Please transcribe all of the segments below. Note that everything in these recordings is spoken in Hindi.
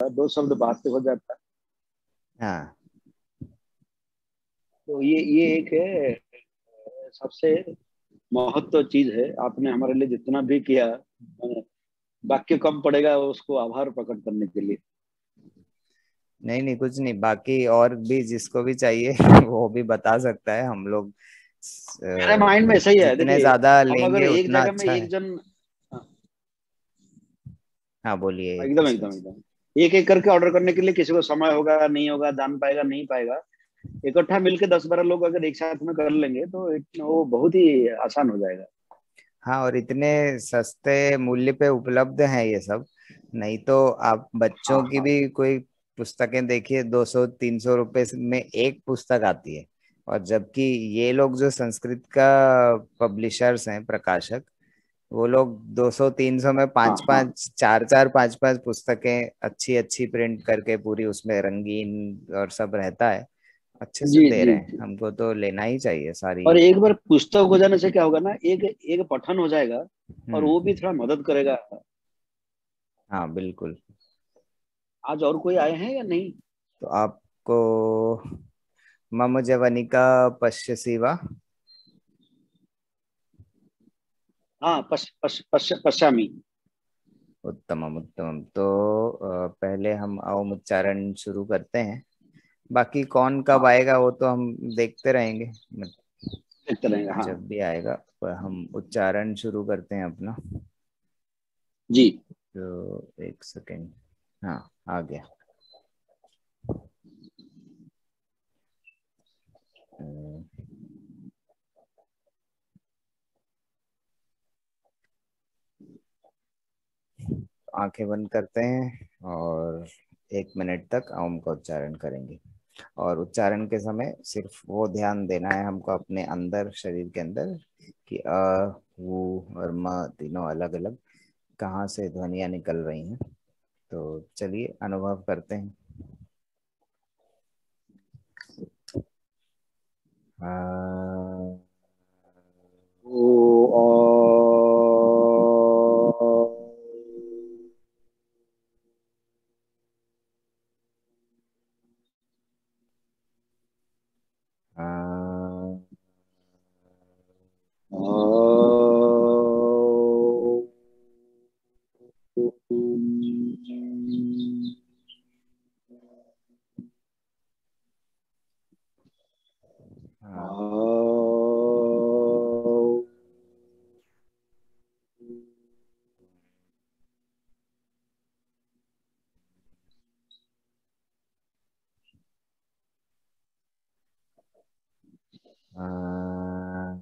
जाता, 2 शब्द बात से हो जाता। हाँ तो ये एक है सबसे महत्व चीज है। आपने हमारे लिए जितना भी किया, वाक्य कम पड़ेगा उसको आभार प्रकट करने के लिए। नहीं नहीं, कुछ नहीं, बाकी और भी जिसको भी चाहिए वो भी बता सकता है। हम लोग मेरे माइंड में ऐसा ही है, जितने देखिए। ज्यादा हम अगर लेंगे एक उतना जगह में अच्छा एक है। जन, हाँ, हाँ बोलिए, एक एकदम क्वेश्चन। एकदम एकदम एक एक करके ऑर्डर करने के लिए किसी को समय होगा नहीं होगा, जान पाएगा नहीं पाएगा। इकट्ठा मिलके 10-12 लोग अगर एक साथ में कर लेंगे तो वो बहुत ही आसान हो जाएगा। हाँ, और इतने सस्ते मूल्य पे उपलब्ध है ये सब। नहीं तो आप हाँ बच्चों की हाँ। भी कोई पुस्तकें देखिए, 200-300 रुपए में एक पुस्तक आती है। और जबकि ये लोग जो संस्कृत का पब्लिशर्स हैं, प्रकाशक, वो लोग 200-300 में हाँ पांच हाँ। पांच चार चार पांच पांच पुस्तकें अच्छी अच्छी प्रिंट करके पूरी, उसमें रंगीन और सब रहता है, अच्छे से जी दे जी रहे हैं। जी। हमको तो लेना ही चाहिए सारी। और एक बार पुस्तक हो जाने से क्या होगा ना, एक एक पठन हो जाएगा और वो भी हम्म। थोड़ा मदद करेगा। हाँ बिल्कुल। आज और कोई आए हैं या नहीं? तो आपको मम जवनिका पश्यसि वा? हाँ, पश्चामी। उत्तमम उत्तमम। तो पहले हम अवम उच्चारण शुरू करते हैं। बाकी कौन कब हाँ, आएगा वो तो हम देखते रहेंगे। देखते रहेंगे, हाँ। जब भी आएगा, पर हम उच्चारण शुरू करते हैं अपना। जी। तो एक सेकेंड। हाँ, आ गया। अ, आंखें बंद करते हैं और 1 मिनट तक ओम का उच्चारण करेंगे। और उच्चारण के समय सिर्फ वो ध्यान देना है हमको अपने अंदर, शरीर के अंदर, कि वो और म तीनों अलग अलग कहाँ से ध्वनियाँ निकल रही हैं। तो चलिए अनुभव करते हैं। आ, ओ आ, आ, आ,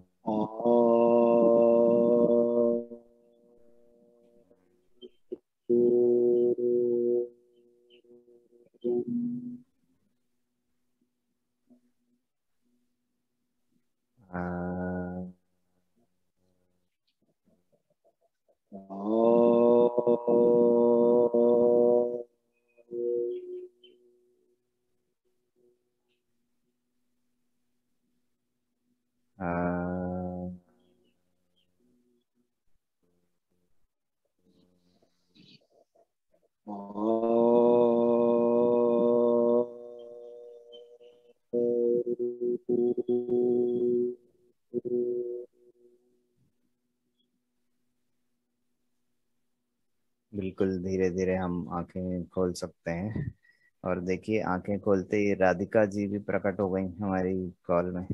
आ, आ, बिल्कुल धीरे धीरे हम आंखें खोल सकते हैं। और देखिए, आंखें खोलते ही राधिका जी भी प्रकट हो गई हमारी कॉल में।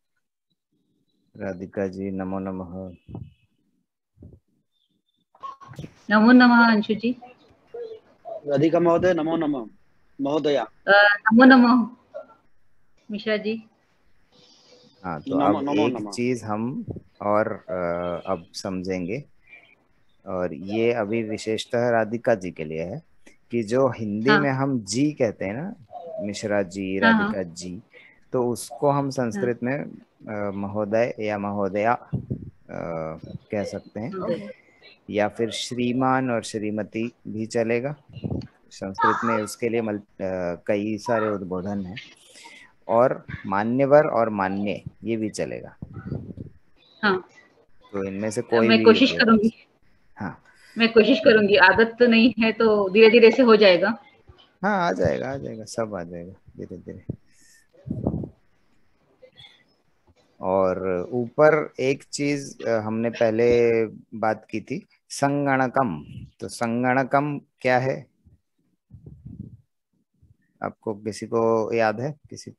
राधिका जी, नमो नमः। नमो नमः अंशु जी। राधिका महोदय, नमो नमः। महोदया, नमो नमः मिश्रा जी। हाँ, तो नमो अब नमो एक नमः। चीज हम और अब समझेंगे। और ये अभी विशेषतः राधिका जी के लिए है, कि जो हिंदी हाँ में हम जी कहते हैं ना, मिश्रा जी, हाँ हाँ राधिका जी, तो उसको हम हाँ। संस्कृत में महोदय या महोदया कह सकते हैं। या फिर श्रीमान और श्रीमती भी चलेगा। संस्कृत में उसके लिए कई सारे उद्बोधन हैं। और मान्यवर और मान्य, ये भी चलेगा। हाँ। तो इनमें से कोई मैं भी कोशिश उपयोग कर करूंगी। सकते। हाँ मैं कोशिश करूंगी, आदत तो नहीं है तो धीरे धीरे से हो जाएगा। हाँ आ जाएगा, सब आ जाएगा धीरे धीरे। और ऊपर एक चीज हमने पहले बात की थी, संगणकम। तो संगणकम क्या है, आपको किसी को याद है? किसी?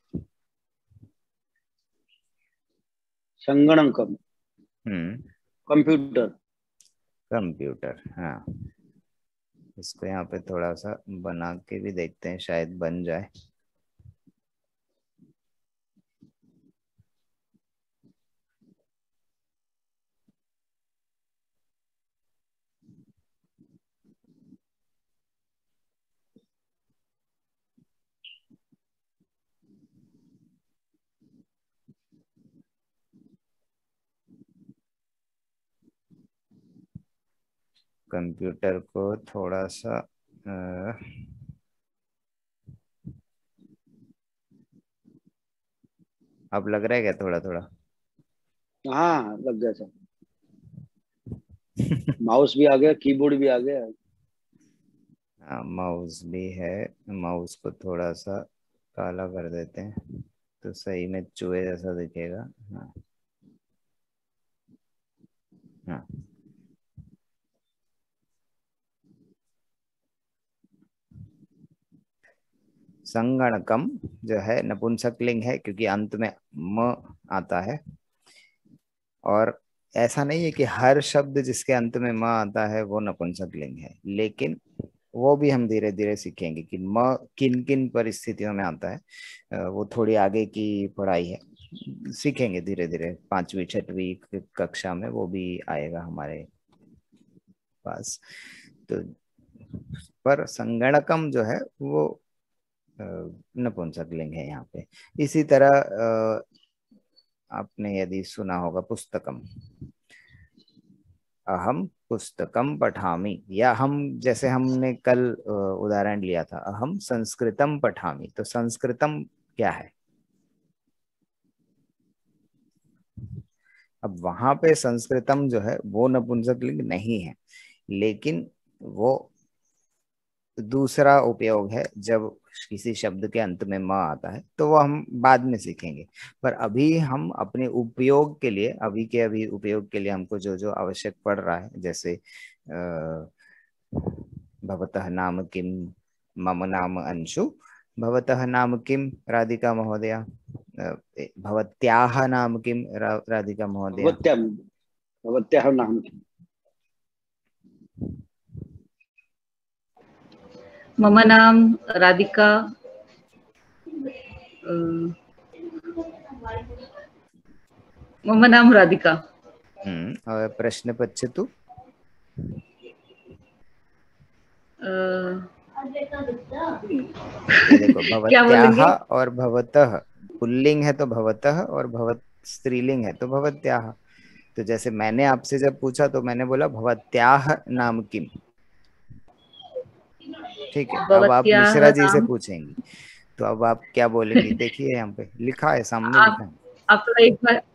संगणकम, हम्म, कंप्यूटर। कंप्यूटर, हाँ। इसको यहाँ पे थोड़ा सा बना के भी देखते हैं, शायद बन जाए। कंप्यूटर को थोड़ा सा अब लग रहा है क्या थोड़ा थोड़ा? हाँ लग गया सर, माउस भी आ गया, कीबोर्ड भी आ गया। हाँ माउस भी है, माउस को थोड़ा सा काला कर देते हैं तो सही में चूहे जैसा दिखेगा। हाँ हाँ, संगणकम जो है नपुंसकलिंग है, क्योंकि अंत में म आता है। और ऐसा नहीं है कि हर शब्द जिसके अंत में म आता है वो नपुंसकलिंग है, लेकिन वो भी हम धीरे धीरे सीखेंगे कि म किन किन परिस्थितियों में आता है। वो थोड़ी आगे की पढ़ाई है, सीखेंगे धीरे धीरे। 5वीं 6वीं कक्षा में वो भी आएगा हमारे पास। तो पर संगणकम जो है वो नपुंसकलिंग है यहाँ पे। इसी तरह आपने यदि सुना होगा पुस्तकम, अहम पुस्तकम पठामि, या हम जैसे हमने कल उदाहरण लिया था अहम संस्कृतम पठामि। तो संस्कृतम क्या है? अब वहां पे संस्कृतम जो है वो नपुंसकलिंग नहीं है, लेकिन वो दूसरा उपयोग है। जब किसी शब्द के अंत में म आता है तो वो हम बाद में सीखेंगे। पर अभी हम अपने उपयोग के लिए, अभी के अभी उपयोग के लिए हमको जो जो आवश्यक पड़ रहा है, जैसे भवतः नाम किम, मम नाम अंशु, भवतः नाम किम राधिका महोदया, भवत्याः नाम किम राधिका महोदया। भवत्याम, भवत्याः नाम किम? मम नाम राधिका। अ, मम नाम राधिका। और प्रश्न पृच्छतु। ये देखो, क्या भवत्याः बोलेंगे? और भवतः, पुल्लिंग है तो भवतः, और भवत स्त्रीलिंग है तो भवत्याः। तो जैसे मैंने आपसे जब पूछा तो मैंने बोला भवत्याः नाम किम, ठीक है। अब आप भवत्याः मिश्रा जी से नाम। पूछेंगी तो अब आप क्या बोलेंगी? देखिए यहाँ पे लिखा है, सामने लिखा है। आप थोड़ा एक बार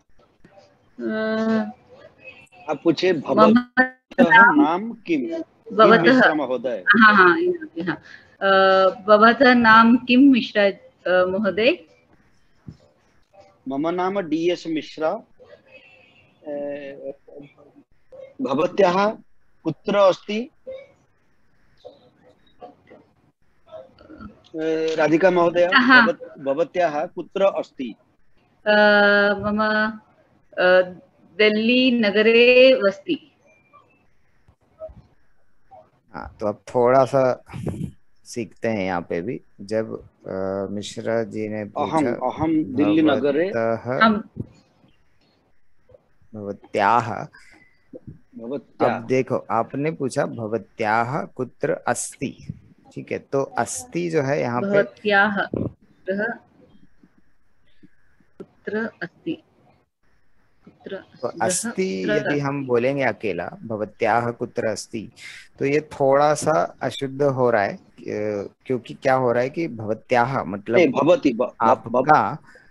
आप पूछे मम भवतः नाम नाम किम, किम भवतः। मिश्रा महोदय। हाँ हाँ, यहाँ पे, हाँ। भवतः नाम किम मिश्रा महोदय? मम नाम DS मिश्रा। भवत्याः कुत्र अस्ति? राधिका महोदय, हाँ, भवत्याः कुत्र अस्ति? मम दिल्ली नगरे वस्ति। हाँ तो अब थोड़ा सा सीखते हैं यहाँ पे भी। जब मिश्रा जी ने अहम पूछा अहम दिल्ली नगरे, भवतः, हम भवत्याः, अब भवत्याः। देखो आपने पूछा भवत्याः कुत्र अस्ति, ठीक है। तो अस्ति जो है यहाँ पे, भवत्याः गृह कुत्र अस्ति? कुत्र तो गृह अस्ति कुत्र यदि अस्ति? हम बोलेंगे अकेला भवत्याः कुत्र अस्ति, तो ये थोड़ा सा अशुद्ध हो रहा है। क्योंकि क्या हो रहा है कि भवत्याः नहीं, मतलब भवती आपका।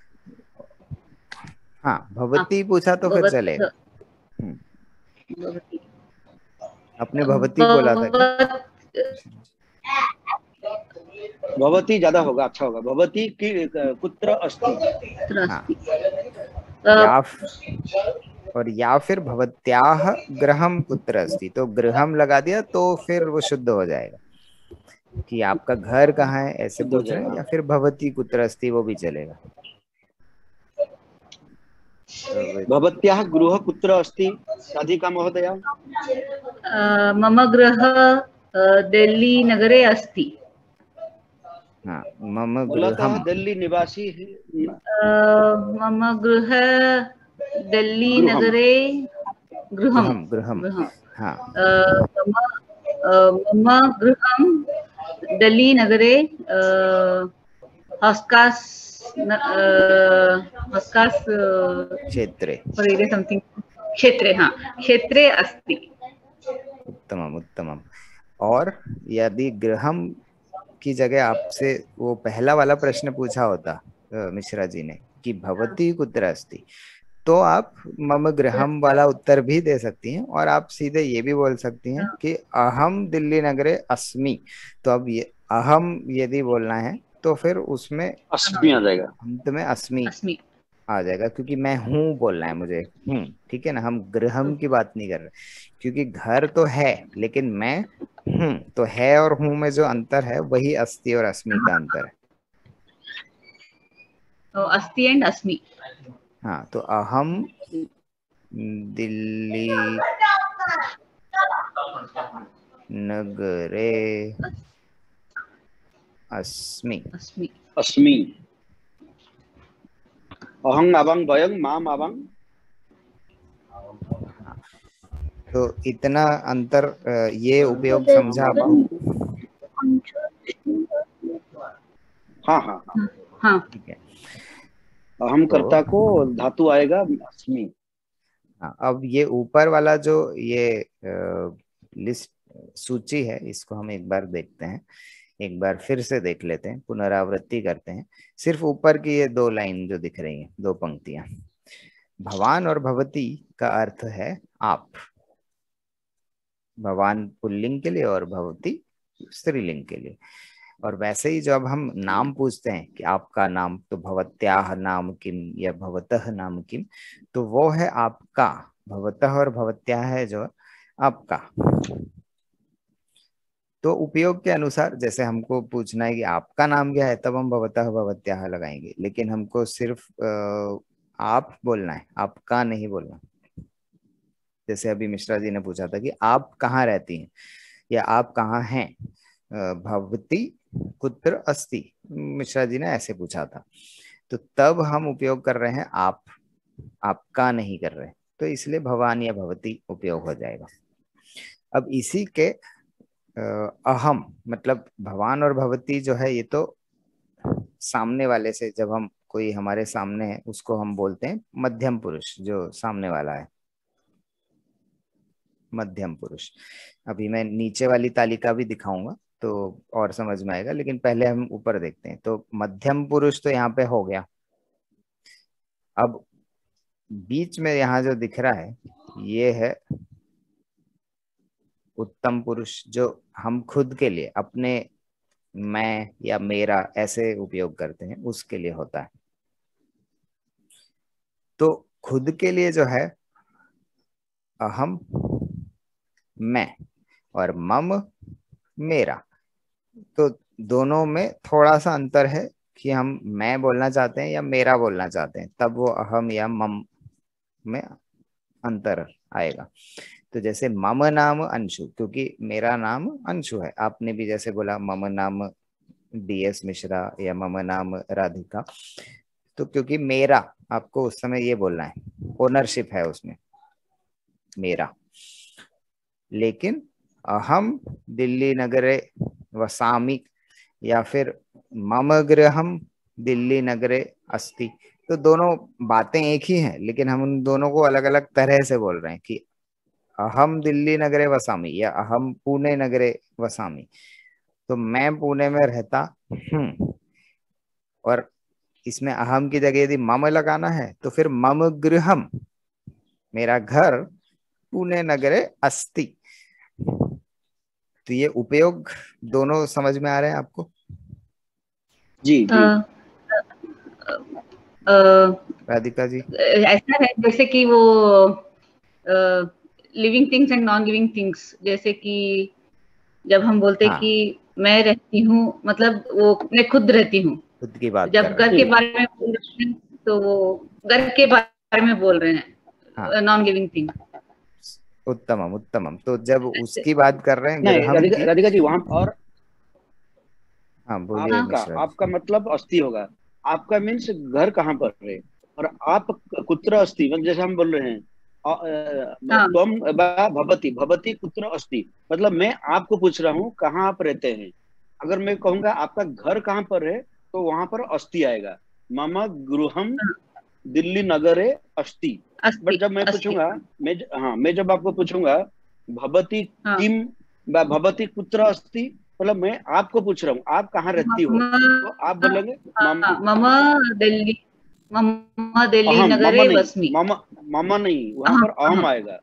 हाँ आप भवती पूछा तो फिर भवत चलेगा। हम्म, भवति आपने भवती बोला था क्या? भवत भवती ज्यादा होगा, अच्छा होगा। भवती की कुत्र अस्ति। कुत्र हाँ, अस्ति। या और या फिर भवत्याह गृहम कुत्र अस्ति, तो गृहम लगा दिया तो फिर वो शुद्ध हो जाएगा कि आपका घर कहाँ है ऐसे शुद्ध हो पूछ रहे हैं, जाएगा। या फिर भवती कुत्र अस्ति वो भी चलेगा। तो भवत्याः गृह कुत्र अस्ति राधिका महोदया? मम गृह दिल्ली नगरे अस्ति। हाँ, मम मूलतः गृहम, दिल्ली निवासी है। मम गृह दिल्ली गृहम। नगरे गृहं गृहम गृहम, गृहं हाँ मम गृहं दिल्ली नगरे हस्कास् हस्कास् क्षेत्रे। समथिंग क्षेत्रे, हाँ क्षेत्रे अस्ति। उत्तमम उत्तमम। और यदि गृहम की जगह आपसे वो पहला वाला प्रश्न पूछा होता मिश्रा जी ने कि भवती कुत्र अस्ति, तो आप मम गृहम वाला उत्तर भी दे सकती हैं, और आप सीधे ये भी बोल सकती हैं कि अहम दिल्ली नगरे अस्मि। तो अब ये अहम यदि बोलना है तो फिर उसमें अस्मि आ जाएगा। अंत में अस्मि अस्मि। आ जाएगा, क्योंकि मैं हूँ बोलना है मुझे, हूँ, ठीक है ना। हम गृहम की बात नहीं कर रहे, क्योंकि घर तो है लेकिन मैं हूँ, तो है और हूँ में जो अंतर है वही अस्ति और अस्मि का अंतर है। तो अस्ति एंड अस्मि। हाँ, तो अहम दिल्ली नगरे अस्मि। अस्मि। अस्मि। अहं अवं वयं माम अवं। तो इतना अंतर, ये उपयोग समझा आपको? हाँ हाँ हाँ। हाँ, ठीक है। अहम तो कर्ता को धातु आएगा अस्मि। हाँ, अब ये ऊपर वाला जो ये लिस्ट सूची है, इसको हम एक बार देखते हैं, एक बार फिर से देख लेते हैं, पुनरावृत्ति करते हैं। सिर्फ ऊपर की ये दो लाइन जो दिख रही हैं, दो पंक्तियां, भवान और भवती का अर्थ है आप। भवान पुल्लिंग के लिए और भवती स्त्रीलिंग के लिए। और वैसे ही जब हम नाम पूछते हैं कि आपका नाम, तो भवत्याह नाम किम या भवतः नाम किम, तो वो है आपका। भवतः और भवत्याह है जो आपका। तो उपयोग के अनुसार, जैसे हमको पूछना है कि आपका नाम क्या है, तब हम भवतः भवत्याह लगाएंगे, लेकिन हमको सिर्फ आप बोलना है, आपका नहीं बोलना। जैसे अभी मिश्रा जी ने पूछा था कि आप कहाँ रहती हैं या आप कहाँ हैं, भवती कुत्र अस्ति, मिश्रा जी ने ऐसे पूछा था। तो तब हम उपयोग कर रहे हैं आप, आपका नहीं कर रहे, तो इसलिए भवान या भवती उपयोग हो जाएगा। अब इसी के अहम मतलब भवान और भवती जो है, ये तो सामने वाले से, जब हम कोई हमारे सामने है उसको हम बोलते हैं मध्यम पुरुष, जो सामने वाला है मध्यम पुरुष। अभी मैं नीचे वाली तालिका भी दिखाऊंगा तो और समझ में आएगा, लेकिन पहले हम ऊपर देखते हैं। तो मध्यम पुरुष तो यहाँ पे हो गया। अब बीच में यहाँ जो दिख रहा है ये है उत्तम पुरुष, जो हम खुद के लिए, अपने मैं या मेरा ऐसे उपयोग करते हैं, उसके लिए होता है। तो खुद के लिए जो है अहम, मैं, और मम, मेरा। तो दोनों में थोड़ा सा अंतर है कि हम मैं बोलना चाहते हैं या मेरा बोलना चाहते हैं, तब वो अहम या मम में अंतर आएगा। तो जैसे मम नाम अंशु, क्योंकि मेरा नाम अंशु है। आपने भी जैसे बोला मम नाम DS मिश्रा या मम नाम राधिका, तो क्योंकि मेरा, आपको उस समय ये बोलना है, ओनरशिप है उसमें, मेरा। लेकिन अहम दिल्ली नगरे वसामि या फिर मम गृहम दिल्ली नगरे अस्ति, तो दोनों बातें एक ही हैं, लेकिन हम उन दोनों को अलग अलग तरह से बोल रहे हैं कि अहम दिल्ली नगरे वसामि या अहम पुणे नगरे वसामि। तो मैं पुणे में रहता हूँ, और इसमें अहम की जगह यदि मम लगाना है तो फिर मम गृहम, मेरा घर पुणे नगरे अस्ति। तो ये उपयोग दोनों समझ में आ रहे हैं आपको? जी अ, जी अ, राधिका जी। ऐसा है जैसे कि वो living things and non living things, जैसे कि जब हम बोलते हैं हाँ, कि मैं रहती हूँ, मतलब वो मैं खुद रहती हूँ। खुद की बात कर जब रहे हैं। घर के जी बारे में बोल रहे हैं तो वो घर के बारे में बोल रहे हाँ, हैं, नॉन लिविंग थिंग। उत्तमम उत्तमम। तो जब उसकी बात कर रहे हैं नहीं, ग्रहम की। राधिका जी वहां और हाँ बोलिए हाँ मिश्रा जी। आपका मतलब अस्थि होगा। आपका मीन्स घर कहाँ पर है, और आप कुत्र अस्ति, मतलब जैसे हम बोल रहे हैं हाँ त्वम वा भवति भवति कुत्र अस्ति, मतलब मैं आपको पूछ रहा हूँ कहाँ आप रहते हैं। अगर मैं कहूंगा आपका घर कहाँ पर है, तो वहां पर अस्ति आएगा। मम गृहम हाँ, दिल्ली नगरे अस्ति। बट अस्ति जब मैं अस्ति। पूछूंगा, हाँ मैं जब आपको पूछूंगा भवती हाँ, किम व भवती कुत्र अस्ति, मतलब मैं आपको पूछ रहा हूँ आप कहाँ रहती हो, मम, तो आप बोलेंगे मम हाँ, दिल्ली मम दिल्ली अहम, मम नगरे नहीं, वस्मि। मम मम नहीं, वहां अहम पर अहम अहम आएगा।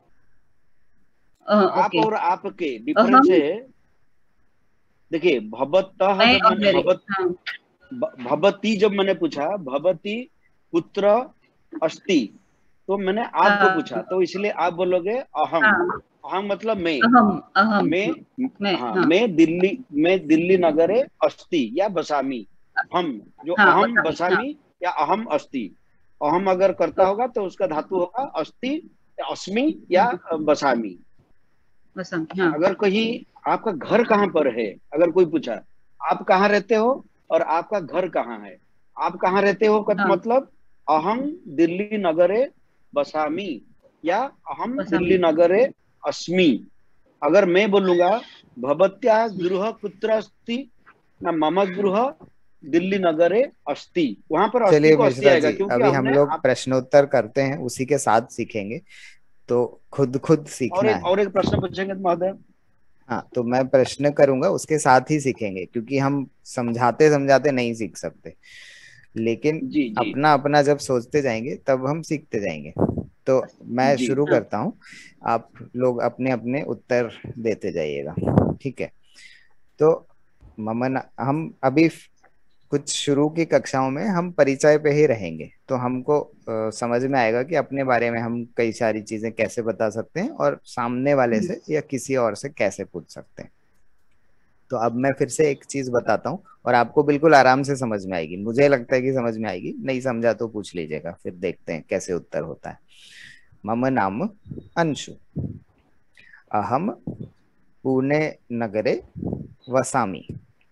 आप ओके। और आपके डिफरेंस अहम, है। देखिए भवतः मैं जब और मैंने मेरे। हाँ भवती जब मैंने पूछा भवती पुत्र अस्ति, तो मैंने आपको पूछा, हाँ तो इसलिए आप बोलोगे अहम। हाँ, अहम मतलब मैं। अहम अहम, मैं, मैं। हाँ हाँ मैं दिल्ली नगरे अस्ति या बसामी। हम, जो हाँ, अहम वसामी। हाँ बसामी या अहम अस्ति। अहम अगर करता होगा तो उसका धातु होगा अस्ति या अस्मि या हाँ, बसामी। वसामी। हाँ अगर कहीं आपका घर कहाँ पर है, अगर कोई पूछा आप कहाँ रहते हो और आपका घर कहाँ है, आप कहाँ रहते हो का हाँ, मतलब अहम दिल्ली नगरे बसामी या अहम दिल्ली वसामी। नगरे अस्मि। अगर मैं बोलूंगा भवत्या गृह कुत्र अस्ति, ना मम गृह दिल्ली नगरे अस्ति, वहां पर अस्ति चलिए को अस्ति मिश्रा आएगा, जी, क्योंकि अभी हम हमने लोग आप। प्रश्नोत्तर करते हैं, उसी के साथ सीखेंगे। तो खुद खुद सीखना है। और एक प्रश्न पूछेंगे महोदय। हाँ, तो मैं प्रश्न करूंगा, उसके साथ ही सीखेंगे, क्योंकि हम समझाते समझाते नहीं सीख सकते। लेकिन जी जी अपना अपना जब सोचते जाएंगे तब हम सीखते जाएंगे। तो मैं जी शुरू हाँ करता हूँ। आप लोग अपने अपने उत्तर देते जाइएगा, ठीक है? तो ममन, हम अभी कुछ शुरू की कक्षाओं में हम परिचय पे ही रहेंगे, तो हमको समझ में आएगा कि अपने बारे में हम कई सारी चीजें कैसे बता सकते हैं और सामने वाले से या किसी और से कैसे पूछ सकते हैं। तो अब मैं फिर से एक चीज बताता हूँ और आपको बिल्कुल आराम से समझ में आएगी। मुझे लगता है कि समझ में आएगी, नहीं समझा तो पूछ लीजिएगा, फिर देखते हैं कैसे उत्तर होता है। मम नाम अंशु, अहम पुणे नगरे वसामि,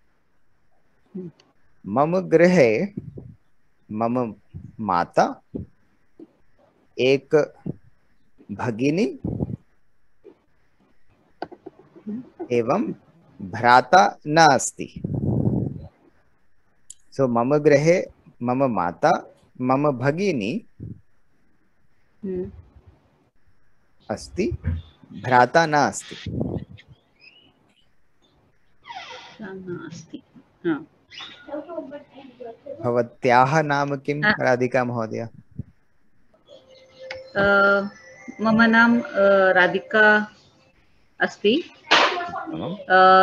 मम गृहे मम माता एक भगिनी एवं भ्राता न अस्ति। सो मम गृहे मम माता मम भगिनी अस्ति, भ्राता न अस्ति। नास्ति। हाँ भवत्याः नाम किं, हाँ, राधिका महोदय? मम नाम राधिका अस्ति। उत्तमम्।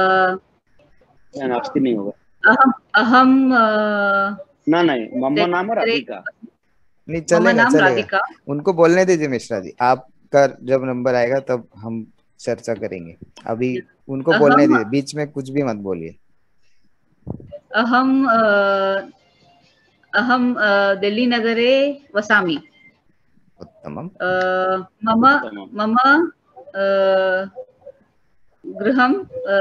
नास्ति नहीं होगा। अहम अहम ना नहीं, मम नाम दिल्ली। राधिका। नहीं, मम चलेगा नाम चलेगा। राधिका। उनको बोलने दीजिए मिश्रा जी, आपका जब नंबर आएगा तब हम चर्चा करेंगे। अभी उनको बोलने अहम दीजिए, बीच में कुछ भी मत बोलिए। अहम अहम दिल्ली नगरे वसामि। उत्तमम्। मम उत्तमम्। मम गृहं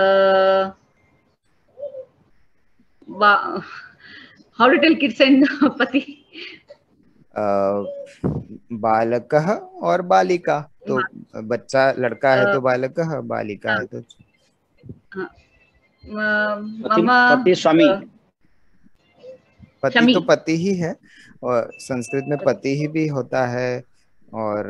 how to tell kids and पति। बालकः और बालिका, तो बच्चा लड़का है तो बालकः, बालिका है तो पति, मम पति स्वामी। पति। शमी। तो पति ही है, और संस्कृत में पति ही भी होता है। और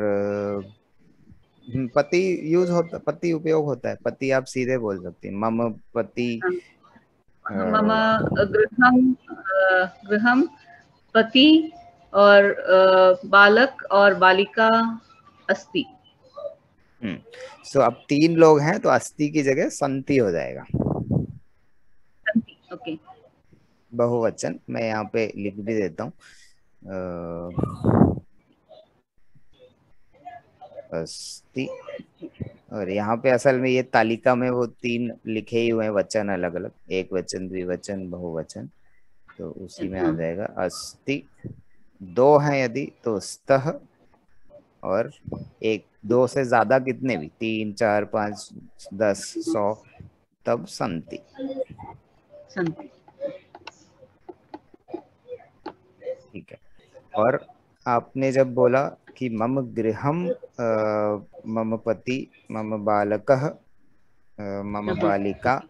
पति यूज होता, पति उपयोग होता है। पति आप सीधे बोल सकते हैं, मम पति। मम गृहं पति और बालक और बालिका अस्ति। सो अब 3 लोग हैं तो अस्ति की जगह संति हो जाएगा। ओके। बहुवचन मैं यहाँ पे लिख भी देता हूँ। अस्ति। और यहाँ पे असल में ये तालिका में वो 3 लिखे ही हुए हैं वचन अलग अलग, एक वचन, द्विवचन, बहुवचन, तो उसी में आ जाएगा अस्ति। 2 हैं यदि तो स्तः, और 1 2 से ज्यादा कितने भी 3 4 5 10 100 तब संति। ठीक है। और आपने जब बोला कि मम गृहम मम पति मम बालकः मम बालिका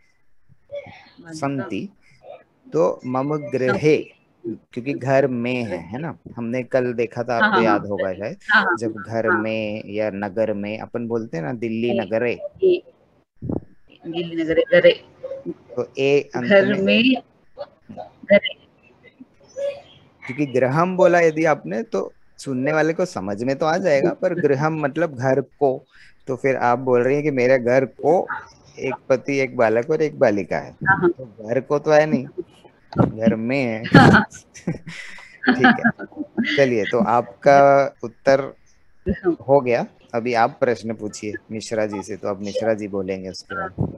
संति, तो मम गृहे, क्योंकि घर में है ना, हमने कल देखा था, आपको याद होगा शायद, जब घर में या नगर में अपन बोलते हैं ना, दिल्ली नगरे, दिल्ली नगरे, तो ए अंत घर में घरे। क्योंकि गृहम बोला यदि आपने तो सुनने वाले को समझ में तो आ जाएगा, पर गृहम मतलब घर को, तो फिर आप बोल रही हैं कि मेरे घर को एक पति एक बालक और एक बालिका है, तो घर को तो है नहीं, घर में है। ठीक है, चलिए, तो आपका उत्तर हो गया। अभी आप प्रश्न पूछिए मिश्रा जी से, तो अब मिश्रा जी बोलेंगे उसके बाद।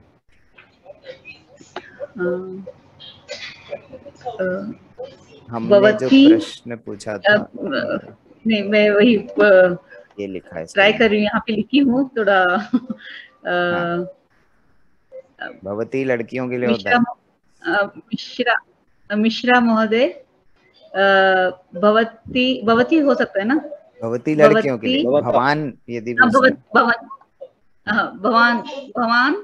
हमने जो प्रश्न पूछा था, नहीं, मैं वही ये लिखा है, ट्राई कर रही हूँ, यहाँ पे लिखी हूँ थोड़ा। भवती लड़कियों के लिए होता है। मिश्रा महोदय, भवती हो सकता है ना? भवती लड़कियों के लिए, भवान यदि भवान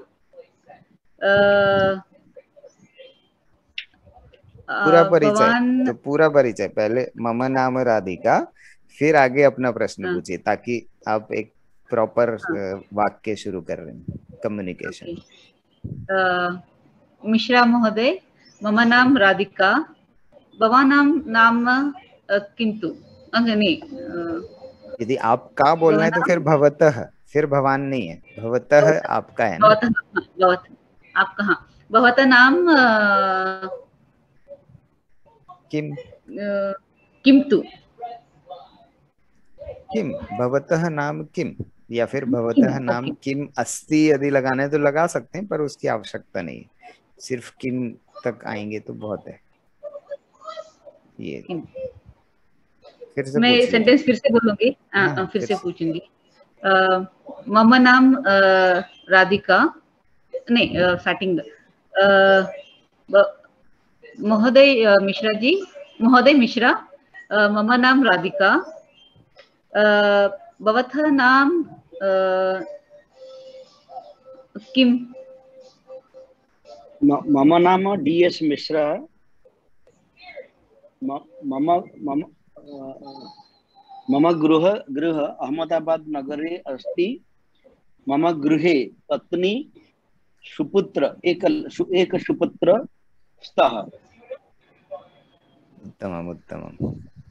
पूरा परिचय, तो पूरा परिचय पहले, मम नाम राधिका, फिर आगे अपना प्रश्न पूछिए, ताकि आप एक प्रॉपर वाक्य शुरू कर रहे हैं, कम्युनिकेशन। मिश्रा महोदय, मम नाम राधिका, भवानां नाम किन्तु नहीं, यदि आपका बोलना है तो फिर भवतः, फिर भवान नहीं है, भवतः आपका है ना। आपका, हाँ, भवतः नाम किम, किन्तु, किम, भवतः नाम किम, या फिर भवतः नाम किम अस्ति यदि लगाना है तो लगा सकते हैं, पर उसकी आवश्यकता नहीं, सिर्फ किम तक आएंगे तो बहुत है। ये फिर से मैं सेंटेंस फिर से बोलूंगी, फिर से पूछूंगी। मम नाम राधिका, नहीं, स्टार्टिंग, महोदय मिश्रा जी, महोदय मिश्रा, मम नाम राधिका, भवतः नाम किम? मम नाम DS मिश्रा, मम मम मम गृह अहमदाबाद नगरे अस्ति, मम गृहे पत्नी सुपुत्र एक सुपुत्र स्तः। उत्तमम उत्तमम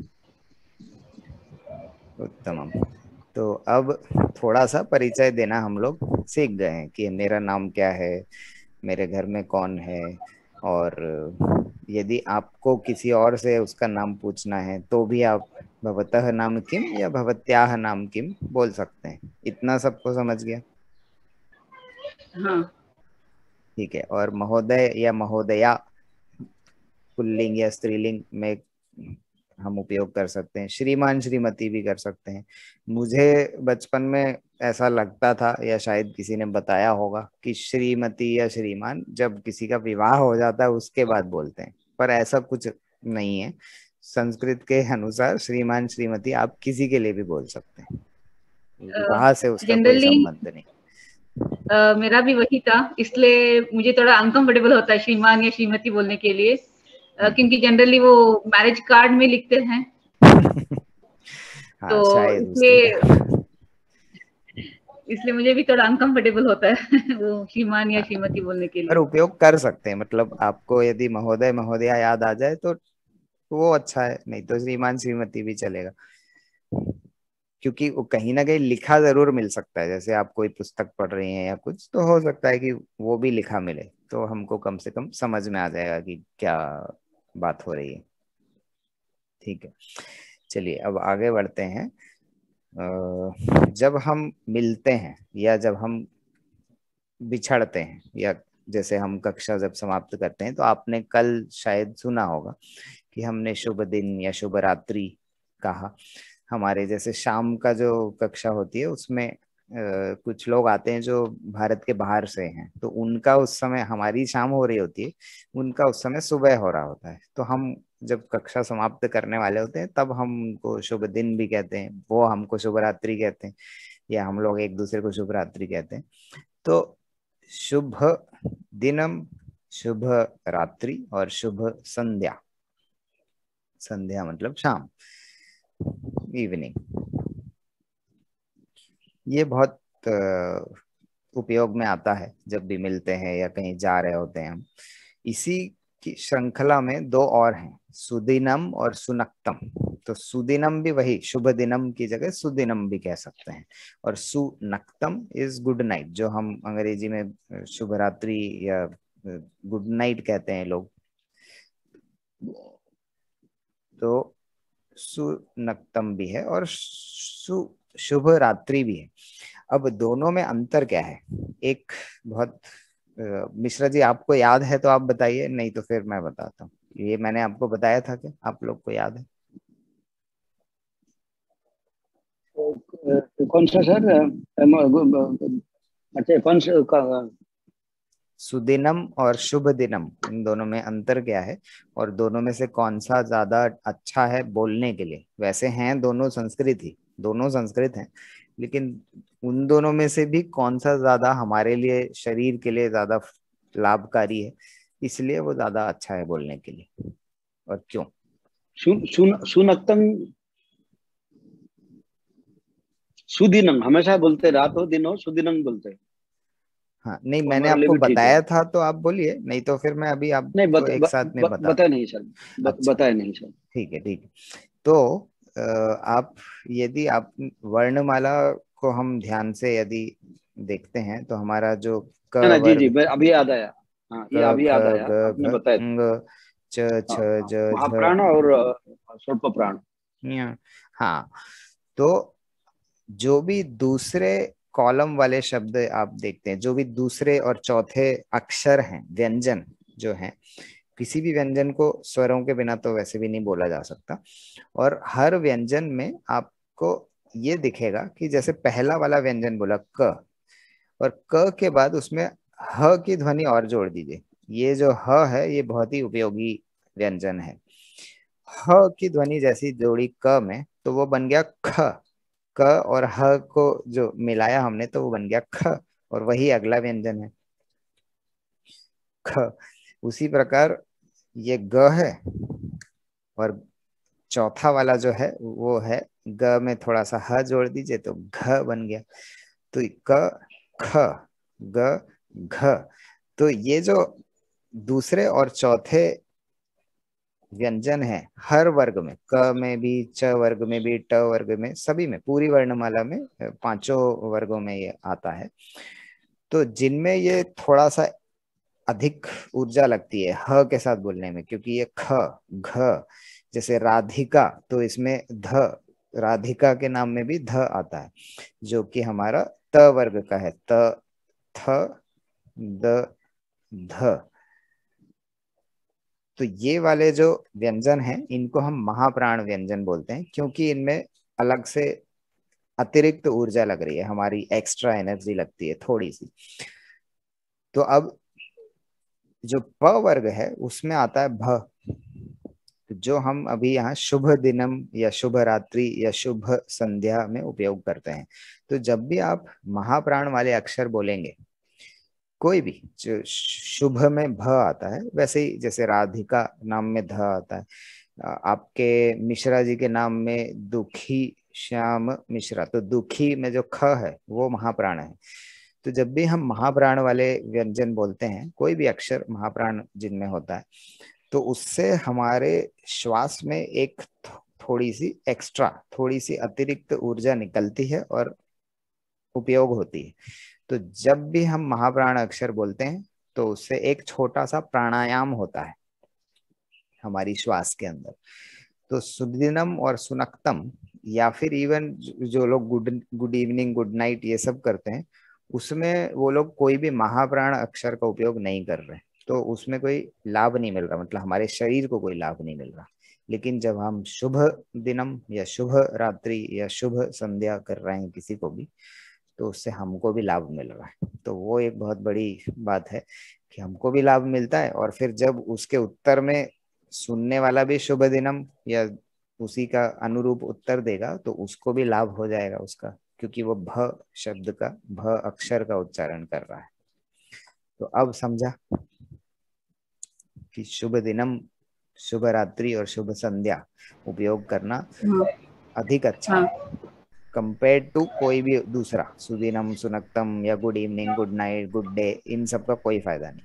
उत्तमम। तो अब थोड़ा सा परिचय देना हम लोग सीख गए हैं कि मेरा नाम क्या है, मेरे घर में कौन है, और यदि आपको किसी और से उसका नाम पूछना है तो भी आप भवतः नाम किम या भवत्याह नाम किम बोल सकते हैं। इतना सबको समझ गया? हाँ। ठीक है। और महोदय या महोदया पुल्लिंग या स्त्रीलिंग में हम उपयोग कर सकते हैं, श्रीमान श्रीमती भी कर सकते हैं। मुझे बचपन में ऐसा लगता था, या शायद किसी ने बताया होगा, कि श्रीमती या श्रीमान जब किसी का विवाह हो जाता है उसके बाद बोलते हैं, पर ऐसा कुछ नहीं है। संस्कृत के अनुसार श्रीमान श्रीमती आप किसी के लिए भी बोल सकते हैं, विवाह से उसका कोई संबंध नहीं। मेरा भी वही था, इसलिए मुझे थोड़ा अनकंफर्टेबल होता है श्रीमान या श्रीमती बोलने के लिए, क्योंकि जनरली वो मैरिज कार्ड में लिखते हैं। हाँ, तो इसलिए मुझे भी थोड़ा अनकंफर्टेबल होता है वो श्रीमान या श्रीमती बोलने के लिए। पर उपयोग कर सकते हैं, मतलब आपको यदि महोदय महोदया याद आ जाए तो वो अच्छा है, नहीं तो श्रीमान श्रीमती भी चलेगा, क्योंकि वो कहीं ना कहीं लिखा जरूर मिल सकता है। जैसे आप कोई पुस्तक पढ़ रही हैं या कुछ, तो हो सकता है कि वो भी लिखा मिले, तो हमको कम से कम समझ में आ जाएगा कि क्या बात हो रही है। ठीक है, चलिए अब आगे बढ़ते हैं। जब हम मिलते हैं या जब हम बिछड़ते हैं, या जैसे हम कक्षा जब समाप्त करते हैं, तो आपने कल शायद सुना होगा कि हमने शुभ दिन या शुभ रात्रि कहा। हमारे जैसे शाम का जो कक्षा होती है उसमें कुछ लोग आते हैं जो भारत के बाहर से हैं, तो उनका उस समय, हमारी शाम हो रही होती है, उनका उस समय सुबह हो रहा होता है। तो हम जब कक्षा समाप्त करने वाले होते हैं तब हम उनको शुभ दिन भी कहते हैं, वो हमको शुभ रात्रि कहते हैं, या हम लोग एक दूसरे को शुभ रात्रि कहते हैं। तो शुभ दिनम, शुभ रात्रि और शुभ संध्या। संध्या मतलब शाम, इवनिंग। ये बहुत उपयोग में आता है जब भी मिलते हैं या कहीं जा रहे होते हैं हम। इसी की श्रृंखला में दो और हैं, सुदिनम और सुनक्तम। तो सुदिनम भी वही शुभ दिनम की जगह सुदिनम भी कह सकते हैं, और सुनक्तम इज गुड नाइट, जो हम अंग्रेजी में शुभ रात्रि या गुड नाइट कहते हैं लोग। तो सुनक्तम भी है और शुभ रात्रि भी है। अब दोनों में अंतर क्या है? एक बहुत मिश्रा जी आपको याद है तो आप बताइए, नहीं तो फिर मैं बताता हूँ। ये मैंने आपको बताया था कि आप लोग को याद है? कौन सा सर? अच्छा, कौन सा सुदिनम और शुभ दिनम, इन दोनों में अंतर क्या है, और दोनों में से कौन सा ज्यादा अच्छा है बोलने के लिए? वैसे हैं दोनों संस्कृत ही, दोनों संस्कृत हैं, लेकिन उन दोनों में से भी कौन सा ज्यादा हमारे लिए, शरीर के लिए ज्यादा लाभकारी है, इसलिए वो ज्यादा अच्छा है बोलने के लिए, और क्यों? सुनक्तम, सुदिनम हमेशा बोलते, रात हो दिन हो सुदिनम बोलते। हाँ नहीं, वो मैंने हमारे लिए आपको भी ठीक है। बताया था तो आप बोलिए, नहीं तो फिर मैं अभी नहीं, आपको एक साथ में बता। बताए नहीं सर। अच्छा, बताए नहीं सर। ठीक है ठीक है। तो आप, यदि आप वर्णमाला को हम ध्यान से यदि देखते हैं तो हमारा जो क ना ना, जी जी, वर्ग, अभी याद आया। हाँ, क ये अभी ख याद आया, ग आपने घ बताया था। ङ च छ हाँ हाँ, ज झ महाप्राण और स्वल्प प्राण। ञ। हाँ, तो जो भी दूसरे कॉलम वाले शब्द आप देखते हैं, जो भी दूसरे और चौथे अक्षर हैं, व्यंजन जो हैं, किसी भी व्यंजन को स्वरों के बिना तो वैसे भी नहीं बोला जा सकता, और हर व्यंजन में आपको ये दिखेगा कि जैसे पहला वाला व्यंजन बोला क, और क के बाद उसमें ह की ध्वनि और जोड़ दीजिए। ये जो ह है ये बहुत ही उपयोगी व्यंजन है। ह की ध्वनि जैसी जोड़ी क में तो वो बन गया ख। क और ह को जो मिलाया हमने तो वो बन गया ख, और वही अगला व्यंजन है ख। उसी प्रकार ये ग है, और चौथा वाला जो है वो है ग में थोड़ा सा ह जोड़ दीजिए तो घ बन गया। तो क ख ग घ। तो ये जो दूसरे और चौथे व्यंजन है, हर वर्ग में, क में भी, च वर्ग में भी, ट वर्ग में, सभी में, पूरी वर्णमाला में पांचों वर्गों में ये आता है। तो जिनमें ये थोड़ा सा अधिक ऊर्जा लगती है ह के साथ बोलने में, क्योंकि ये ख घ, जैसे राधिका, तो इसमें ध, राधिका के नाम में भी ध आता है, जो कि हमारा त वर्ग का है, त थ द ध। तो ये वाले जो व्यंजन हैं इनको हम महाप्राण व्यंजन बोलते हैं, क्योंकि इनमें अलग से अतिरिक्त ऊर्जा लग रही है, हमारी एक्स्ट्रा एनर्जी लगती है थोड़ी सी। तो अब जो प वर्ग है उसमें आता है भ। तो जो हम अभी यहाँ शुभ दिनम या शुभ रात्रि या शुभ संध्या में उपयोग करते हैं, तो जब भी आप महाप्राण वाले अक्षर बोलेंगे, कोई भी, जो शुभ में भ आता है, वैसे ही जैसे राधिका नाम में ध आता है, आपके मिश्रा जी के नाम में दुखी श्याम मिश्रा, तो दुखी में जो ख है वो महाप्राण है। तो जब भी हम महाप्राण वाले व्यंजन बोलते हैं, कोई भी अक्षर महाप्राण जिनमें होता है, तो उससे हमारे श्वास में एक थोड़ी सी एक्स्ट्रा, थोड़ी सी अतिरिक्त ऊर्जा निकलती है और उपयोग होती है। तो जब भी हम महाप्राण अक्षर बोलते हैं तो उससे एक छोटा सा प्राणायाम होता है। हमारी श्वास के अंदर। तो सुदिनम और सुनक्तम, या फिर इवन जो लोग गुड इवनिंग, गुड नाइट ये सब करते हैं, उसमें वो लोग कोई भी महाप्राण अक्षर का उपयोग नहीं कर रहे, तो उसमें कोई लाभ नहीं मिल रहा, मतलब हमारे शरीर को कोई लाभ नहीं मिल रहा। लेकिन जब हम शुभ दिनम या शुभ रात्रि या शुभ संध्या कर रहे हैं किसी को भी, तो उससे हमको भी लाभ मिल रहा है। तो वो एक बहुत बड़ी बात है कि हमको भी लाभ मिलता है, और फिर जब उसके उत्तर में सुनने वाला भी शुभ दिनम या उसी का अनुरूप उत्तर देगा, तो उसको भी लाभ हो जाएगा उसका, क्योंकि वो भ शब्द का, भ अक्षर का उच्चारण कर रहा है। तो अब समझा कि शुभ दिनम, शुभ रात्रि और शुभ संध्या उपयोग करना अधिक अच्छा है कंपेयर टू कोई भी दूसरा, सुदिनम, सुनक्तम या good evening, good night, good day, इन सब का कोई फायदा नहीं।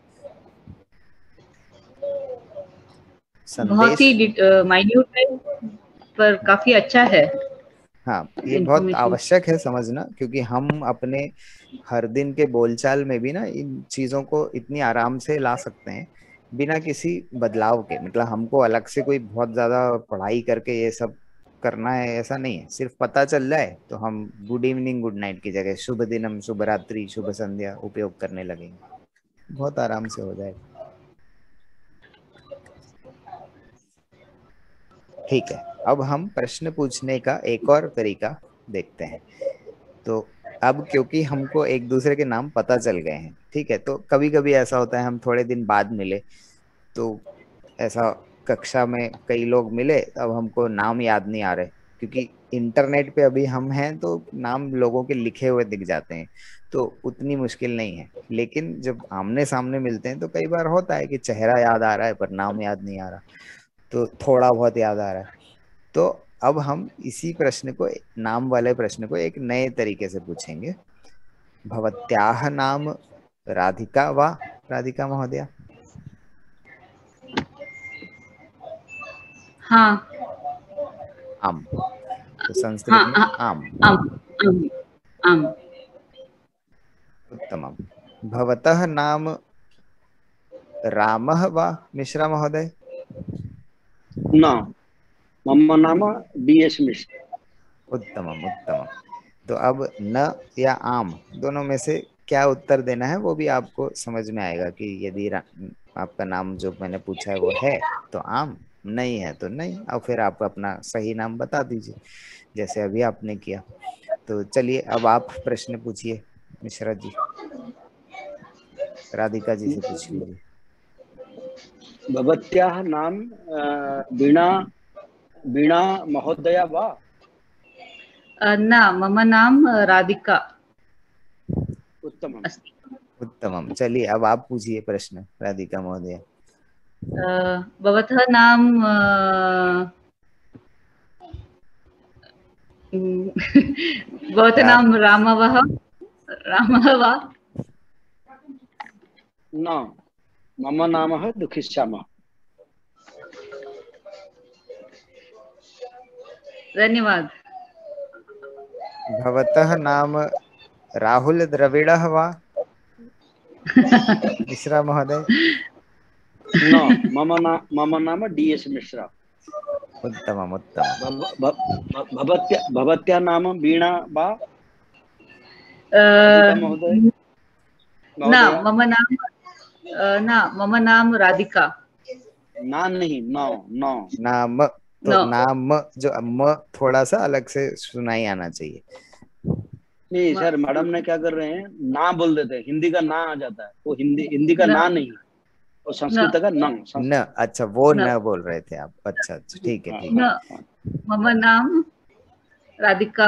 बहुत ही माइन्यूट है पर काफी अच्छा है। हाँ, ये बहुत आवश्यक है समझना, क्योंकि हम अपने हर दिन के बोलचाल में भी ना इन चीजों को इतनी आराम से ला सकते हैं बिना किसी बदलाव के। मतलब हमको अलग से कोई बहुत ज्यादा पढ़ाई करके ये सब करना है ऐसा नहीं है, सिर्फ पता चल जाए तो हम गुड इवनिंग, गुड नाइट की जगह शुभ दिनम, शुभ रात्रि, शुभ संध्या उपयोग करने लगेंगे, बहुत आराम से हो जाएगा। ठीक है, अब हम प्रश्न पूछने का एक और तरीका देखते हैं। तो अब क्योंकि हमको एक दूसरे के नाम पता चल गए हैं, ठीक है, तो कभी कभी ऐसा होता है हम थोड़े दिन बाद मिले, तो ऐसा कक्षा में कई लोग मिले, अब हमको नाम याद नहीं आ रहे, क्योंकि इंटरनेट पे अभी हम हैं तो नाम लोगों के लिखे हुए दिख जाते हैं, तो उतनी मुश्किल नहीं है। लेकिन जब आमने सामने मिलते हैं तो कई बार होता है कि चेहरा याद आ रहा है पर नाम याद नहीं आ रहा, तो थोड़ा बहुत याद आ रहा है। तो अब हम इसी प्रश्न को, नाम वाले प्रश्न को एक नए तरीके से पूछेंगे। भवत्याह नाम राधिका वा राधिका महोदया? हाँ। आम, तो संस्कृत में आम। आम। उत्तमम्। भवतः नाम रामः वा मिश्रा महोदय? न, मम नाम DS मिश्रा। उत्तमम् उत्तमम्। तो अब न या आम दोनों में से क्या उत्तर देना है वो भी आपको समझ में आएगा कि यदि आपका नाम जो मैंने पूछा है वो है तो आम, नहीं है तो नहीं, और फिर आप अपना सही नाम बता दीजिए जैसे अभी आपने किया। तो चलिए अब आप प्रश्न पूछिए मिश्रा जी, राधिका जी से पूछ लीजिए। भवत्याः नाम वीणा वीणा महोदया वा? न, मम नाम राधिका। उत्तमम् उत्तमम्। चलिए अब आप पूछिए प्रश्न राधिका महोदया। भवतः नाम भवतः नाम रामवः रामः वा? न, मम नामः दुःखिश्यामः। धन्यवाद। भवतः नाम राहुल द्रविड़ः वा मिश्रा महोदय? न, मम नाम DS मिश्रा। उत्तमम् उत्तमम्। भवत्या नाम वीणा वा महोदय? मम नाम राधिका। ना नहीं, नो नो नाम, तो नाम जो म थोड़ा सा अलग से सुनाई आना चाहिए। नहीं सर, मैडम ने क्या कर रहे हैं, ना बोल देते हैं, हिंदी का ना आ जाता है, वो हिंदी का ना नहीं, वो संस्कृत का न। अच्छा, वो न बोल रहे थे आप। अच्छा अच्छा, ठीक है ठीक है। मम नाम राधिका।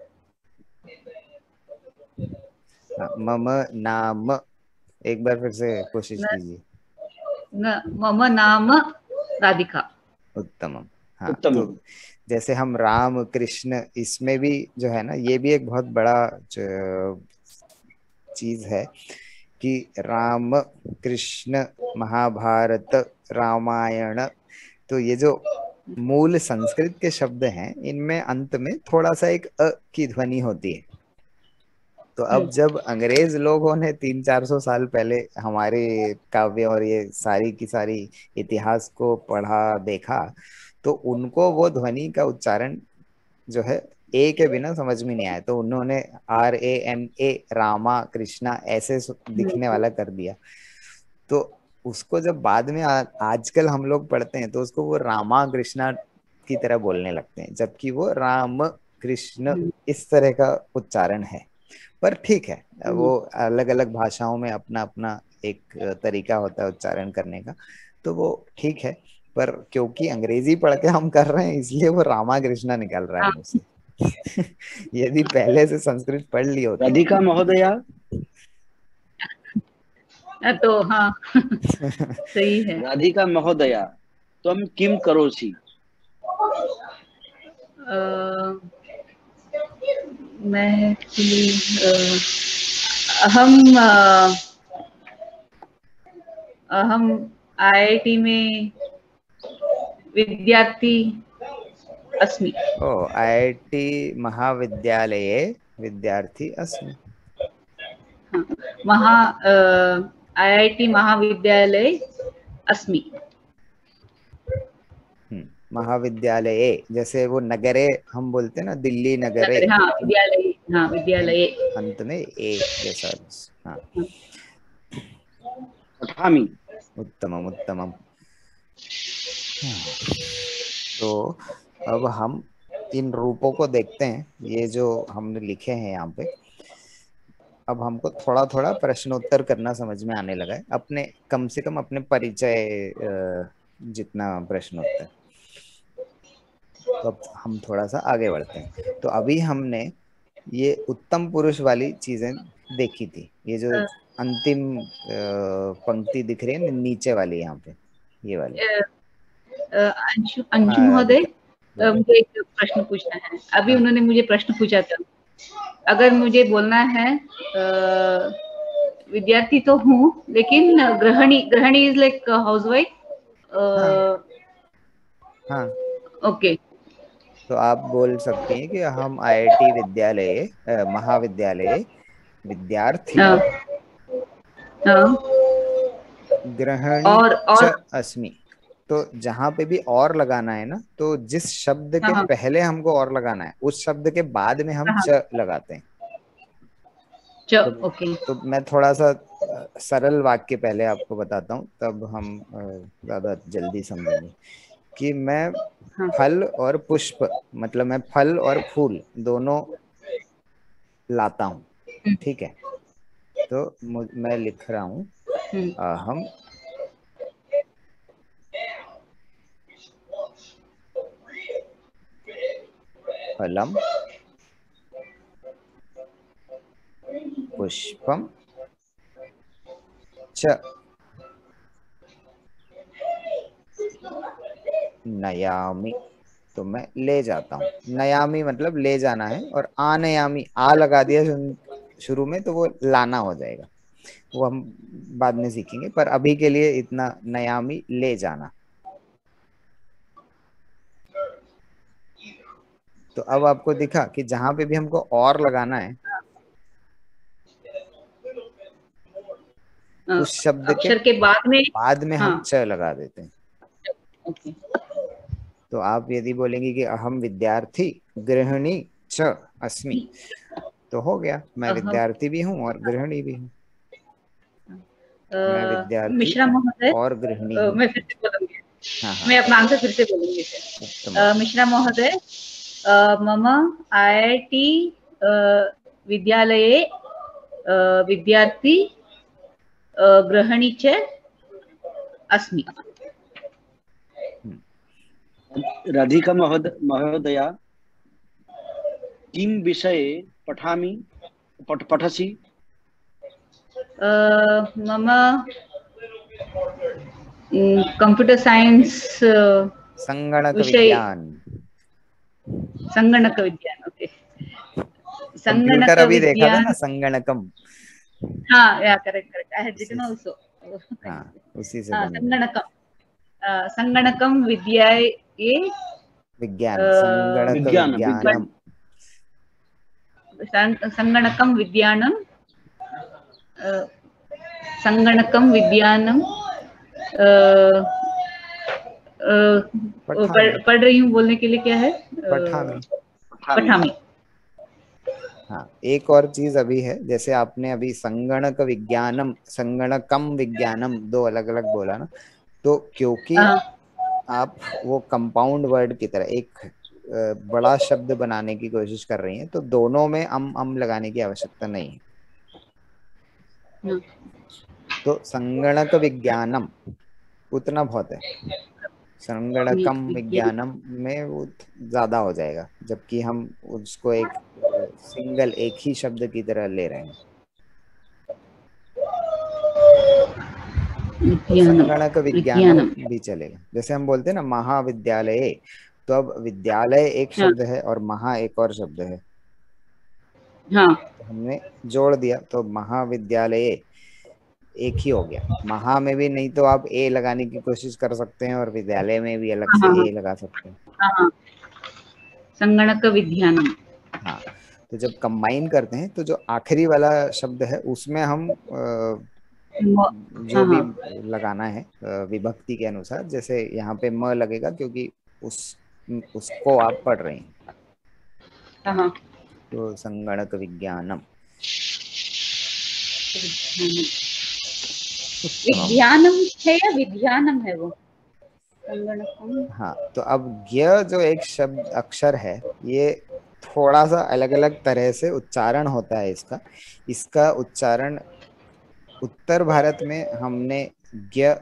मम नाम, एक बार फिर से कोशिश कीजिए। मम नाम राधिका। उत्तमम। हाँ, तो जैसे हम राम कृष्ण, इसमें भी जो है ना, ये भी एक बहुत बड़ा चीज है कि राम कृष्ण महाभारत रामायण, तो ये जो मूल संस्कृत के शब्द हैं इनमें अंत में थोड़ा सा एक अ की ध्वनि होती है। तो अब जब अंग्रेज लोगों ने 300-400 साल पहले हमारे काव्य और ये सारी की सारी इतिहास को पढ़ा देखा, तो उनको वो ध्वनि का उच्चारण जो है ए के बिना समझ में नहीं आया, तो उन्होंने RAMA रामा कृष्णा ऐसे दिखने वाला कर दिया। तो उसको जब बाद में आजकल हम लोग पढ़ते हैं तो उसको वो रामा कृष्णा की तरह बोलने लगते हैं, जबकि वो राम कृष्ण इस तरह का उच्चारण है। पर ठीक है, वो अलग अलग भाषाओं में अपना अपना एक तरीका होता है उच्चारण करने का, तो वो ठीक है। पर क्योंकि अंग्रेजी पढ़ के हम कर रहे हैं इसलिए वो रामा कृष्णा निकल रहा है मुझ से। यदि पहले से संस्कृत पढ़ ली होती राधिका महोदया, तो हाँ सही है। राधिका महोदया त्वं किं करोषि? मैं अहम अहम IIT में विद्यार्थी अस्मि। IIT महाविद्यालये विद्यार्थी अस्मि। IIT महाविद्यालये अस्मि। महाविद्यालये, जैसे वो नगरे हम बोलते हैं ना, दिल्ली नगरे, हाँ विद्यालय, हाँ विद्यालय अंत में ए जैसा। हाँ पठामि। उत्तमम उत्तमम। तो अब हम इन रूपों को देखते हैं, ये जो हमने लिखे हैं यहाँ पे। अब हमको थोड़ा थोड़ा प्रश्नोत्तर करना समझ में आने लगा है, अपने कम से कम अपने परिचय जितना प्रश्नोत्तर। तो अब हम थोड़ा सा आगे बढ़ते हैं। तो अभी हमने ये उत्तम पुरुष वाली चीजें देखी थी, ये जो अंतिम पंक्ति दिख रही है नीचे वाली, यहाँ पे ये वाली। अंशु महोदय, मुझे एक प्रश्न पूछना है। अभी उन्होंने मुझे प्रश्न पूछा था, अगर मुझे बोलना है विद्यार्थी तो हूँ लेकिन गृहिणी इज लाइक हाउसवाइफ। हाँ ओके, तो आप बोल सकती हैं कि हम IIT विद्यालय महाविद्यालय विद्यार्थी गृहिणी च अस्मि। तो जहां पे भी और लगाना है ना, तो जिस शब्द के पहले हमको और लगाना है उस शब्द के बाद में हम च लगाते हैं। तो मैं थोड़ा सा सरल वाक्य पहले आपको बताता हूँ, तब हम ज्यादा जल्दी समझेंगे कि मैं फल और पुष्प, मतलब मैं फल और फूल दोनों लाता हूँ। ठीक है, तो मैं लिख रहा हूँ हम फलम पुष्पम च नयामि। तो मैं ले जाता हूँ, नयामी मतलब ले जाना है, और आनयामी आ लगा दिया शुरू में तो वो लाना हो जाएगा, वो हम बाद में सीखेंगे। पर अभी के लिए इतना, नयामी ले जाना। तो अब आपको दिखा कि जहां पे भी हमको और लगाना है उस शब्द के बाद में हम च लगा देते हैं। तो आप यदि बोलेंगे कि अहम विद्यार्थी गृहिणी च अस्मि, तो हो गया, मैं विद्यार्थी भी हूँ और गृहिणी भी हूँ। मैं विद्यार्थी मिश्रा महोदय और गृहिणी हूँ। मैं फिर से बोलूंगी। मैं अपना आंसर फिर से बोलूंगी। मिश्रा महोदय, मम IIT विद्यालये विद्यार्थी गृहिणी च अस्मि। राधिका महोदया किं विषये पठसि? मम कंप्यूटर साइंस संगणक विज्ञान। संगणक विज्ञान, ओके। कंप्यूटर अभी देखा था ना, संगणकम। हाँ yeah correct, I had written also. हाँ उसी से बने। संगणकम विद्याये विज्ञान, संगणक विज्ञानम। संगणकम विज्ञानम, संगणकम विज्ञानम पढ़ रही हूँ बोलने के लिए क्या है? पठामी। पठामी। हाँ, एक और चीज अभी है, जैसे आपने अभी संगणक विज्ञानम, संगणकम विज्ञानम दो अलग अलग बोला ना, तो क्योंकि आप वो कंपाउंड वर्ड की तरह एक बड़ा शब्द बनाने की कोशिश कर रही हैं, तो दोनों में अम लगाने की आवश्यकता नहीं है। तो संगणक विज्ञानम उतना बहुत है, संगणकम विज्ञानम में वो ज्यादा हो जाएगा, जबकि हम उसको एक सिंगल एक ही शब्द की तरह ले रहे हैं। संगणक विज्ञानम भी चलेगा। जैसे हम बोलते हैं ना महाविद्यालय, तो अब विद्यालय एक शब्द है और महा एक और शब्द है। हाँ। तो हमने जोड़ दिया तो महाविद्यालय एक ही हो गया। महा में भी नहीं तो आप ए लगाने की कोशिश कर सकते हैं, और विद्यालय में भी अलग से ए लगा सकते हैं। हाँ, संगणक विज्ञानम। हाँ, तो जब कंबाइन करते हैं तो जो आखिरी वाला शब्द है उसमें हम जो भी लगाना है विभक्ति के अनुसार, जैसे यहाँ पे म लगेगा क्योंकि उसको आप पढ़ रहे हैं। तो संगणक विज्ञानम, विज्ञानम है या विज्ञानम है वो? संगणकम। हाँ, तो अब ज्ञ जो एक शब्द अक्षर है, ये थोड़ा सा अलग अलग तरह से उच्चारण होता है इसका। इसका उच्चारण उत्तर भारत में हमने ज्ञ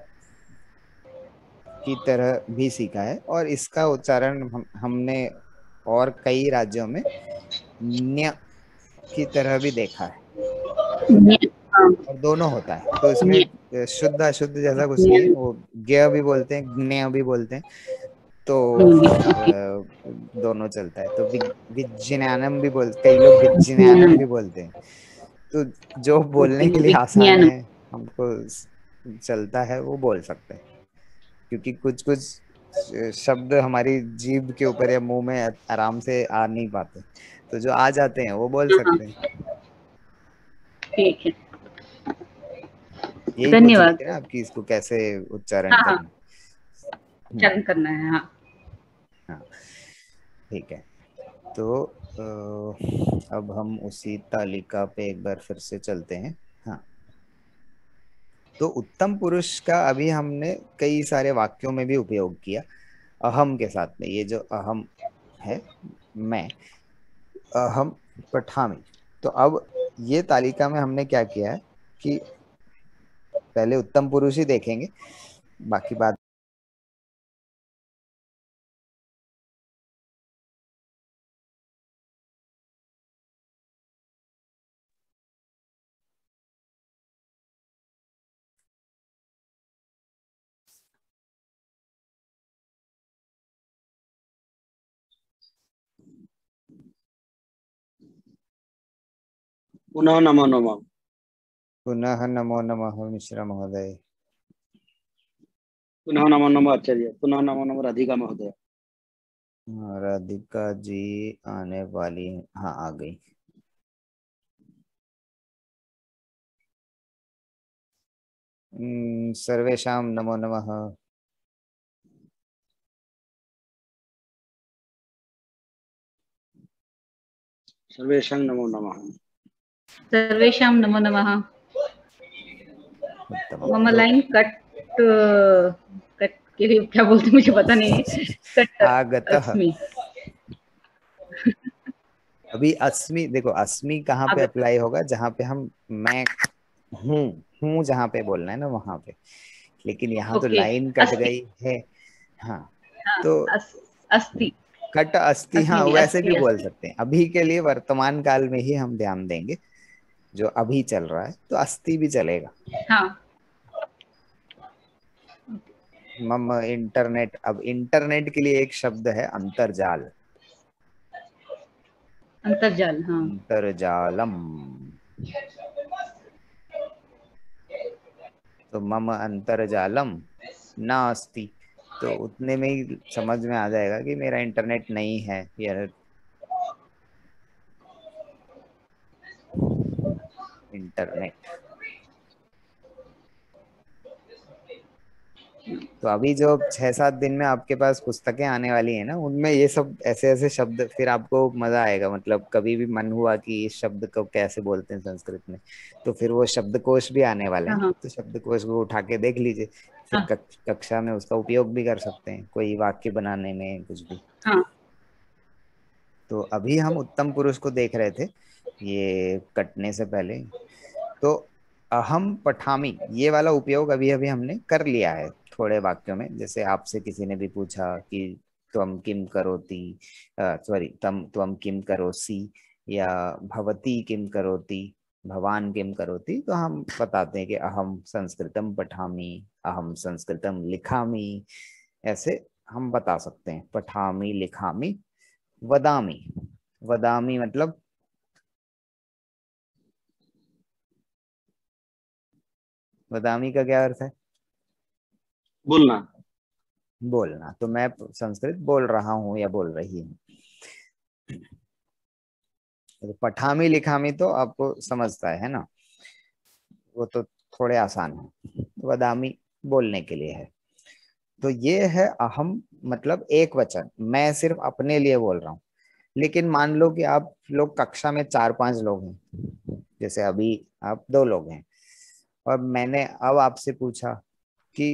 की तरह भी सीखा है, और इसका उच्चारण हमने और कई राज्यों में न्य की तरह भी देखा है, और दोनों होता है। तो इसमें शुद्ध अशुद्ध जैसा कुछ नहीं है, वो ज्ञ भी बोलते हैं, ज्ञ भी बोलते हैं, तो दोनों चलता है। तो विज्ञानम भी बोलते, कई लोग विज्ञानम भी बोलते हैं। तो जो बोलने के लिए आसान है, हमको चलता है, वो बोल सकते हैं, क्योंकि कुछ कुछ शब्द हमारी जीभ के ऊपर या मुंह में आराम से आ नहीं पाते, तो जो आ जाते हैं वो बोल सकते हैं। ठीक है, यही धन्यवाद। कोशिश है आपकी, इसको कैसे उच्चारण करना, उच्चारण करना है। हाँ हाँ, ठीक है। तो अब हम उसी तालिका पे एक बार फिर से चलते हैं। हाँ, तो उत्तम पुरुष का अभी हमने कई सारे वाक्यों में भी उपयोग किया अहम के साथ में। ये जो अहम है, मैं, अहम पठामी। तो अब ये तालिका में हमने क्या किया है कि पहले उत्तम पुरुष ही देखेंगे, बाकी बात पुनः नमो नमः। पुनः नमो नमः मिश्रा महोदय। पुनः नमो नमः आचार्य। पुनः नमो नमः राधिका महोदय। राधिका जी आने वाली है, हाँ आ गई। सर्वेषां नमो नमः। सर्वेषां नमो नमः। सर्वेषां नमो नमः। मम लाइन कट के लिए क्या बोलते मुझे पता नहीं है। कट आगतः। अस्मि। अभी अस्मि, देखो अस्मि कहाँ पे अप्लाई होगा, जहाँ पे हम मैं हूँ जहाँ पे बोलना है ना वहां पे, लेकिन यहाँ तो लाइन कट गई है। हाँ, तो अस्ति, कट अस्ति, हाँ वैसे भी बोल सकते हैं। अभी के लिए वर्तमान काल में ही हम ध्यान देंगे, जो अभी चल रहा है, तो अस्ति भी चलेगा। हाँ। मम इंटरनेट, अब इंटरनेट के लिए एक शब्द है अंतरजाल। अंतरजाल, हाँ। अंतरजालम, तो मम अंतरजालम नास्ति, तो उतने में ही समझ में आ जाएगा कि मेरा इंटरनेट नहीं है। यार तो अभी जो 6-7 दिन में आपके पास पुस्तकें आने वाली है ना, उनमें ये सब ऐसे ऐसे शब्द, फिर आपको मजा आएगा। मतलब कभी भी मन हुआ कि इस शब्द को कैसे बोलते हैं संस्कृत में, तो फिर वो शब्दकोश भी आने वाले हैं, हाँ तो शब्दकोश को उठा के देख लीजिए, फिर हाँ कक्षा में उसका उपयोग भी कर सकते हैं, कोई वाक्य बनाने में, कुछ भी। हाँ। तो अभी हम उत्तम पुरुष को देख रहे थे ये कटने से पहले। तो अहम पठामी ये वाला उपयोग अभी अभी हमने कर लिया है थोड़े वाक्यों में। जैसे आपसे किसी ने भी पूछा कि त्वम किम करोति, सॉरी तम त्वम किम करोसि, या भवती किम करोति, भवान किम करोति, तो हम बताते हैं कि अहम संस्कृतम पठामी, अहम संस्कृतम लिखामी। ऐसे हम बता सकते हैं, पठामी, लिखामी, वदामी। वदामी मतलब वदामी का क्या अर्थ है? बोलना। बोलना। तो मैं संस्कृत बोल रहा हूँ या बोल रही हूँ। तो पठामी लिखामी तो आपको समझता है ना, वो तो थोड़े आसान है। वदामी बोलने के लिए है। तो ये है अहम, मतलब एक वचन, मैं सिर्फ अपने लिए बोल रहा हूँ। लेकिन मान लो कि आप लोग कक्षा में 4-5 लोग हैं, जैसे अभी आप 2 लोग हैं, और मैंने अब आपसे पूछा कि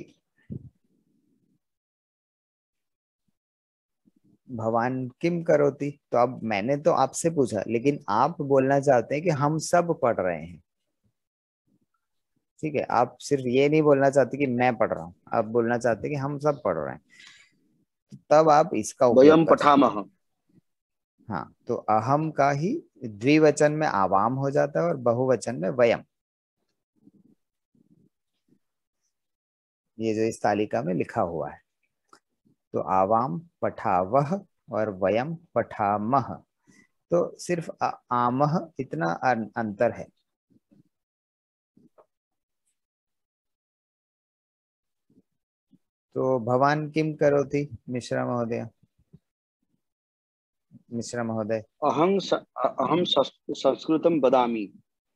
भवान किम करोति, तो अब मैंने तो आपसे पूछा, लेकिन आप बोलना चाहते हैं कि हम सब पढ़ रहे हैं। ठीक है, आप सिर्फ ये नहीं बोलना चाहते कि मैं पढ़ रहा हूँ, आप बोलना चाहते हैं कि हम सब पढ़ रहे हैं। तब आप इसका वयम उपयोग कर सकते पठामह। हैं। हाँ, तो अहम का ही द्विवचन में आवाम हो जाता है और बहुवचन में वयम। ये जो इस तालिका में लिखा हुआ है, तो आवाम पठावह और वयम पठामह। तो सिर्फ आमह इतना अंतर है। तो भवान किम करोति, मिश्रा महोदय, मिश्रा महोदय। अहम संस्कृतम वदामि।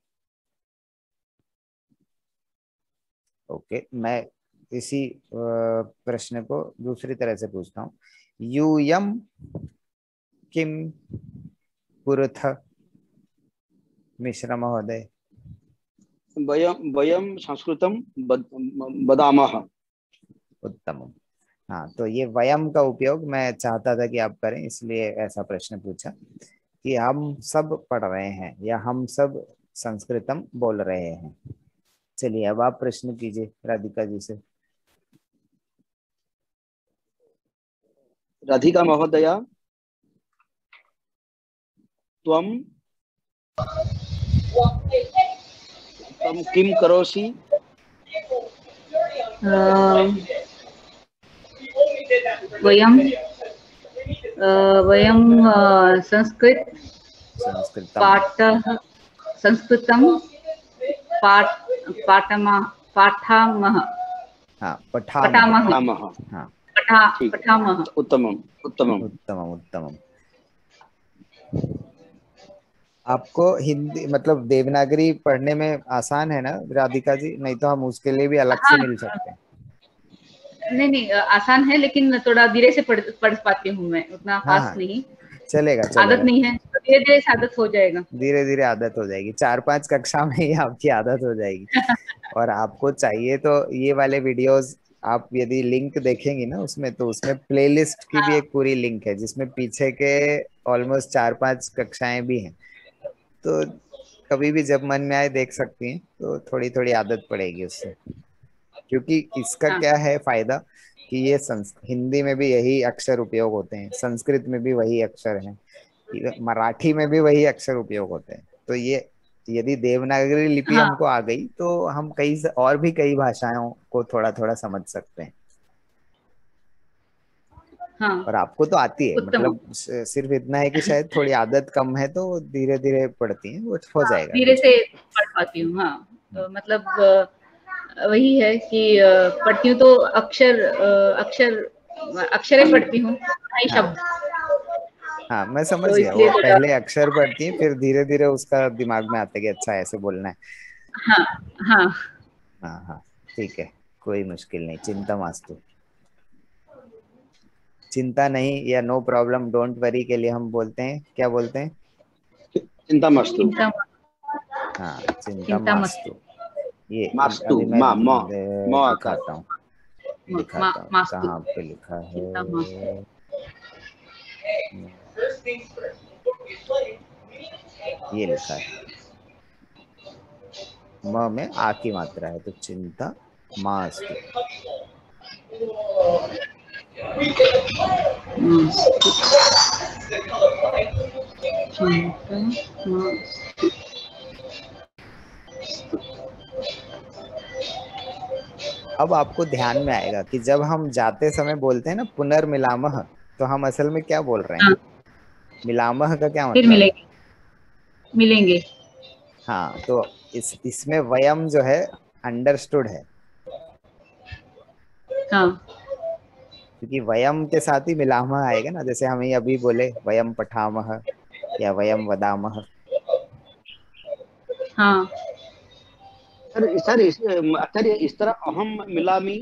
ओके, मैं इसी प्रश्न को दूसरी तरह से पूछता हूँ। यूयम किम पुरुथ, मिश्रा महोदय। वयम वयम संस्कृतम वदामः। उत्तम। हाँ, तो ये वयम का उपयोग मैं चाहता था कि आप करें, इसलिए ऐसा प्रश्न पूछा कि हम सब पढ़ रहे हैं या हम सब संस्कृतम बोल रहे हैं। चलिए, अब आप प्रश्न कीजिए राधिका जी से। राधिका महोदया, त्वम त्वम किम करोसि? वयम वयम संस्कृत संस्कृतम पाठः संस्कृतं पाठामः। हाँ, पठामह। पठामः। पठामः। ठीक है, पठामः। उत्तमम उत्तमम। उत्तमम उत्तमम। आपको हिंदी मतलब देवनागरी पढ़ने में आसान है ना राधिका जी? नहीं तो हम उसके लिए भी अलग से हाँ, मिल सकते हैं। नहीं नहीं, आसान है, लेकिन थोड़ा धीरे से पढ़ पाती हूँ मैं, उतना हाँ फास्ट हाँ, नहीं। चलेगा आदत चलेगा। नहीं है, तो धीरे धीरे से आदत हो जाएगा। धीरे धीरे आदत हो जाएगी, 4-5 कक्षा में ही आपकी आदत हो जाएगी। और आपको चाहिए तो ये वाले वीडियोस, आप यदि लिंक देखेंगी ना उसमें, तो उसमें प्लेलिस्ट की भी एक पूरी लिंक है, जिसमें पीछे के ऑलमोस्ट 4-5 कक्षाएं भी हैं। तो कभी भी जब मन में आए देख सकती हैं, तो थोड़ी थोड़ी आदत पड़ेगी उससे। क्योंकि इसका हाँ क्या है फायदा कि ये हिंदी में भी यही अक्षर उपयोग होते हैं, संस्कृत में भी वही अक्षर हैं, मराठी में भी वही अक्षर उपयोग होते हैं। तो ये यदि देवनागरी लिपि हाँ हमको आ गई, तो हम कई और भी कई भाषाओं को थोड़ा थोड़ा समझ सकते हैं। हाँ। और आपको तो आती है, उत्तम। मतलब सिर्फ इतना है कि शायद थोड़ी आदत कम है, तो धीरे धीरे पढ़ती है, वो हो हाँ, जाएगा धीरे कुछ। से पढ़ पाती हूँ। हाँ, तो मतलब वही है कि पढ़ती हूँ तो अक्षर अक्षरे पढ़ती हूँ, नहीं हाँ शब्द। हाँ, मैं समझ तो गया, वो इसलिए थोड़ा। पहले अक्षर पढ़ती है, फिर धीरे धीरे उसका दिमाग में आता है कि अच्छा ऐसे बोलना है। हाँ हाँ। हाँ हाँ, ठीक है, कोई मुश्किल नहीं, चिंता मास्तु। चिंता नहीं या नो प्रॉब्लम, डोंट वरी के लिए हम बोलते हैं, क्या बोलते हैं? चिंता मस्तु। हाँ, चिंता चिंता मास्तु। ये मास्तु, अभी मैं माँ दिखाता हूँ, कहाँ पे लिखा है। ये लिखा है, म में आ की मात्रा है, तो चिंता मास्तु। अब आपको ध्यान में आएगा कि जब हम जाते समय बोलते हैं ना पुनर्मिलामः, तो हम असल में क्या बोल रहे हैं? मिलामः का क्या फिर मतलब है? मिलेंगे। हाँ, तो इसमें वयम जो है अंडरस्टूड है, हाँ क्योंकि वयम के साथ ही मिलामः आएगा ना। जैसे हम अभी बोले वयम पठामः या वयम वदामः। हाँ सर इस तरह अहम मिलामी।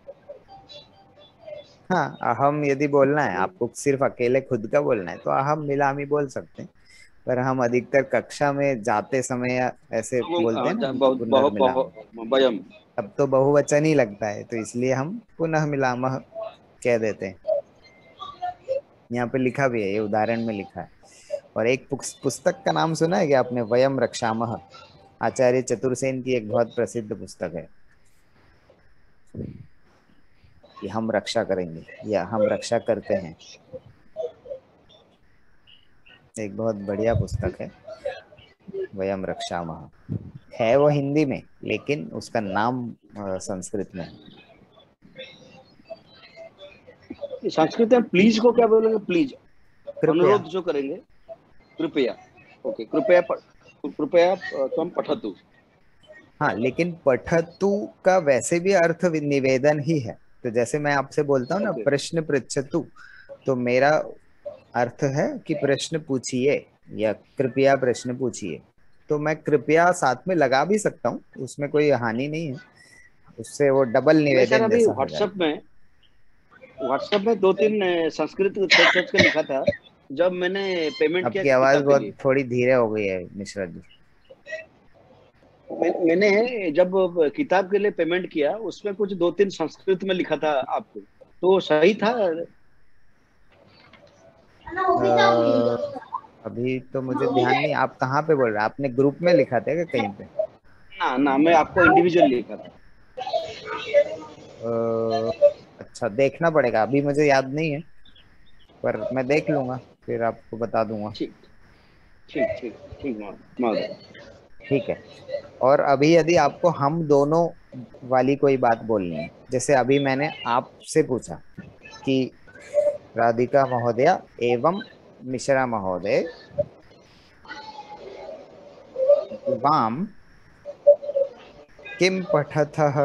हाँ, अहम यदि बोलना है आपको, सिर्फ अकेले खुद का बोलना है, तो अहम मिलामी बोल सकते हैं। पर हम अधिकतर कक्षा में जाते समय ऐसे बोलते हैं ना पुनर्मिलामः, वयम। तब तो बहुवचन ही लगता है, तो इसलिए हम पुनः मिलामः कह देते हैं। यहाँ पे लिखा भी है, ये उदाहरण में लिखा है। और एक पुस्तक का नाम सुना है क्या आपने? वयम रक्षामः, आचार्य चतुर्सेन की एक बहुत प्रसिद्ध पुस्तक है कि हम रक्षा करेंगे या हम रक्षा करते हैं। एक बहुत बढ़िया पुस्तक है वयम रक्षामः, है वो हिंदी में, लेकिन उसका नाम संस्कृत में है। संस्कृत में प्लीज को क्या बोलेंगे? प्लीज, कृपया। अनुरोध जो करेंगे, कृपया। ओके, कृपया त्वं पठतु। हाँ, लेकिन पठतु का वैसे भी अर्थ निवेदन ही है। तो जैसे मैं आपसे बोलता हूँ ना प्रश्न पृच्छतु, तो मेरा अर्थ है कि प्रश्न पूछिए या कृपया प्रश्न पूछिए। तो मैं कृपया साथ में लगा भी सकता हूँ, उसमें कोई हानि नहीं है, उससे वो डबल मैं सर निवेदन अभी जैसा हो जाएगा। व्हाट्सएप में 2-3 संस्कृत टेक्स्ट सोच के लिखा था जब मैंने पेमेंट किया आपकी आवाज किताब के बहुत लिए। थोड़ी धीरे हो गई है मिश्रा जी। मैंने जब किताब के लिए पेमेंट किया, उसमें कुछ 2-3 संस्कृत में लिखा था आपको, तो सही था? अभी तो मुझे ध्यान नहीं, आप कहाँ पे बोल रहे हैं? आपने ग्रुप में लिखा था क्या कहीं पे? ना, मैं आपको इंडिविजुअल लिखा था। अच्छा, देखना पड़ेगा, अभी मुझे याद नहीं है, पर मैं देख लूंगा फिर आपको बता दूंगा। ठीक ठीक ठीक ठीक महोदय। ठीक है। और अभी यदि आपको हम दोनों वाली कोई बात बोलनी है, जैसे अभी मैंने आपसे पूछा कि राधिका महोदया एवं मिश्रा महोदय युवाम किम पठतः।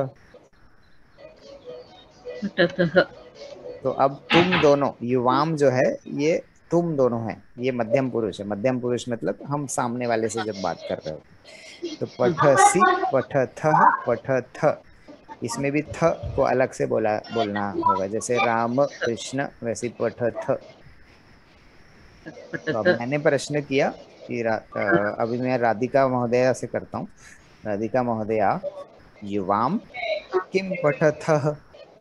तो अब तुम दोनों, युवाम जो है ये तुम दोनों है, ये मध्यम पुरुष है। मध्यम पुरुष मतलब हम सामने वाले से जब बात कर रहे होते हैं। तो पठसी, पठथः, पठथ, इसमें भी थ को अलग से बोलना होगा, जैसे राम कृष्ण, वैसे पठथ। तो अब मैंने प्रश्न किया कि अभी मैं राधिका महोदया से करता हूँ। राधिका महोदया युवाम किम पठथः।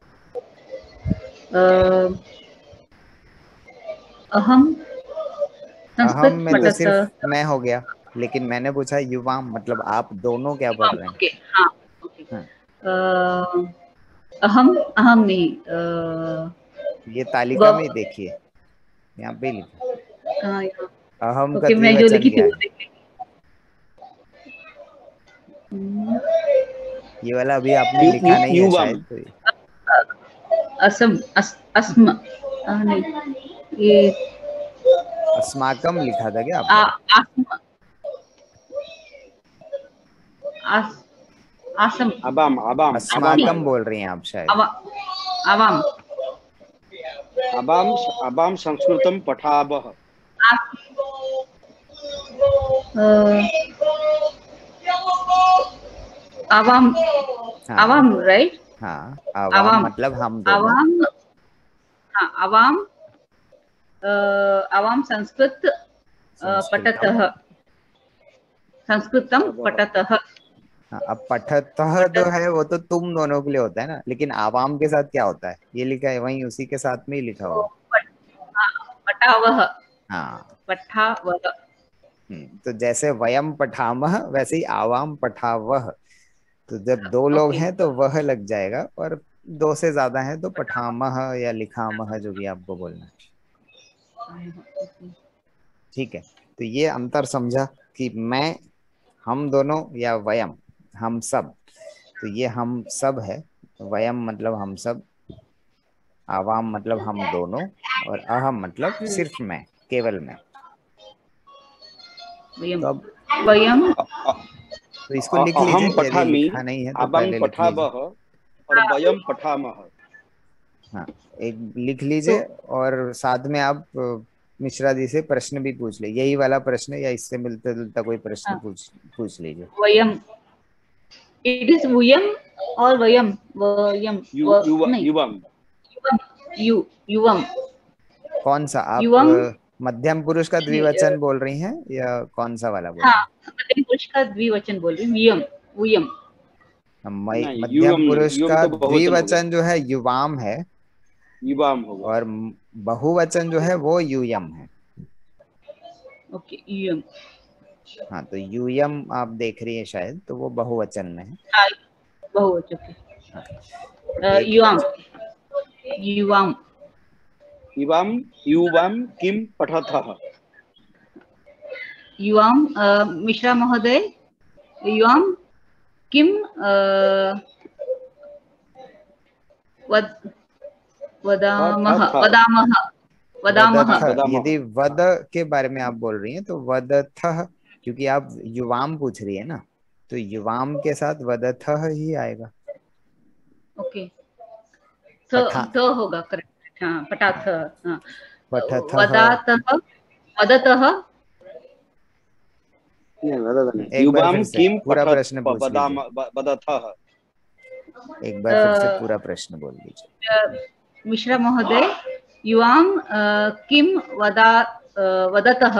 अहम अहम संस्कृत में तो सिर्फ पठत। मैं हो गया, लेकिन मैंने पूछा युवाम, मतलब आप दोनों क्या पढ़ रहे हैं? ओके, हाँ ओके। हाँ, अहम अहम नहीं, ये तालिका में ही देखिए, यहाँ पे लिखा कहाँ यहाँ? अहम का ओके, मैं जो द्विवचन लिखी थी क्या वो है? देख लेंगे। ये वाला अभी आपने लिखा नहीं है युवाम। शायद, तो असम अस्म नहीं, ये अस्माकम लिखा था क्या आपने? आसम आसम अबाम अबाम अबाम अस्माकम आएगा। बोल रही हैं आप शायद। आवाम अबाम अबाम संस्कृतम पठावः। आवाम हाँ, आवाम राइट। हाँ, आवाम आवाम मतलब हम दोनों। आवाम, हाँ आवाम, आवाम संस्कृत संस्कृतम। पठतः, संस्कृतम अब पठतः। हाँ, अब पठतः पठ जो है वो तो तुम दोनों के लिए होता है ना, लेकिन आवाम के साथ क्या होता है, ये लिखा है वहीं उसी के साथ में ही लिखा हुआ है। हाँ, पठावह, हाँ। पठावह। तो जैसे वयम पठामह वैसे ही आवाम पठावह। तो जब दो लोग ओके। हैं तो वह लग जाएगा, और दो से ज्यादा है तो पठामह या लिखामह, जो भी आपको बोलना है। ठीक है, तो ये अंतर समझा कि मैं, हम दोनों, या वयम हम सब। तो ये हम सब है, वयम मतलब हम सब, आवाम मतलब हम दोनों, और अहम मतलब सिर्फ मैं, केवल मैं। वयम, तो अब वयम, तो इसको लिख अहम लीजिए, यदि पठामि, लिखा नहीं है तो आबम पहले लिख लीजिए। पठावह और वयम पठामह। हाँ, एक लिख लीजिए, तो और साथ में आप मिश्रा जी से प्रश्न भी पूछ लीजिए, यही वाला प्रश्न या इससे मिलता जुलता कोई प्रश्न पूछ पूछ लीजिए। वयम, इट इज वयम और वयम, वयम, नहीं, युवम। युवम, युवम, कौन सा आप युवम, मध्यम पुरुष का नहीं, द्विवचन बोल रही हैं या कौन सा वाला बोल हाँ, रही मध्यम पुरुष का द्विवचन बोल रही हूँ, वयम, वयम। हैं? नहीं, मध्यम युवम नहीं, पुरुष युवम का तो बहुवचन हो गया, द्विवचन जो है युवाम है, युवाम हो गया। और बहुवचन जो है वो यूयम है। ओके, युयम, हाँ, तो यूयम आप देख रही है शायद, तो वो बहुवचन में है। हाँ, बहुवचन, हाँ, एक युवाम, युवाम, युवाम, युवाम किम पठतः। युवाम, मिश्रा महोदय, युवाम किम वद वदामः, पठतः। वदामः, वदामः। वदथ, वदामः। यदि वद के बारे में आप बोल रही हैं तो वदथ, क्योंकि आप युवाम पूछ रही है ना, तो युवाम के साथ वदथ ही आएगा। ओके, पठा, तो होगा करेक्ट, हाँ, हाँ, पटाथ, हाँ, पठथ। वदातः, वदतः, नहीं, वदत नहीं, एक बार युवाम फिर से किम पूरा पठत प्रश्न पूछ वदाम लीजिए, वदथः। एक बार फिर से पूरा प्रश्न बोल लीजिए। मिश्रा महोदय, युवाम किम वदतः।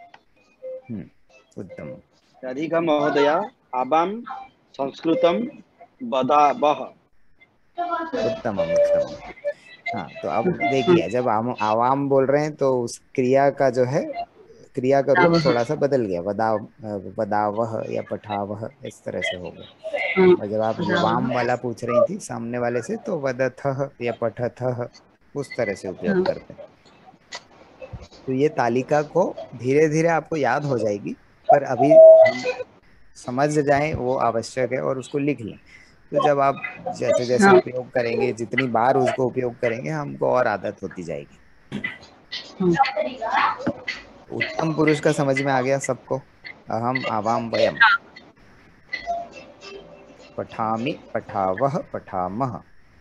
उत्तम। राधिका महोदया, आबाम संस्कृतम वदावः। उत्तम उत्तम। हाँ, तो अब देखिए, जब हम आवाम बोल रहे हैं तो उस क्रिया का जो है, क्रिया का रूप थोड़ा सा बदल गया, वदावह या पठावह, इस तरह से हो गया। और जब आप युवाम वाला पूछ रही थी सामने वाले से, तो वदथः या पठथः, उस तरह से उपयोग करते हैं। तो ये तालिका को धीरे धीरे आपको याद हो जाएगी, पर अभी हम समझ जाएं वो आवश्यक है, और उसको लिख लें। तो जब आप जैसे जैसे हाँ, उपयोग करेंगे, जितनी बार उसको उपयोग करेंगे, हमको और आदत होती जाएगी। उत्तम पुरुष का समझ में आ गया सबको? अहम, आवाम, वयम। पठामि, पठावह, पठामह।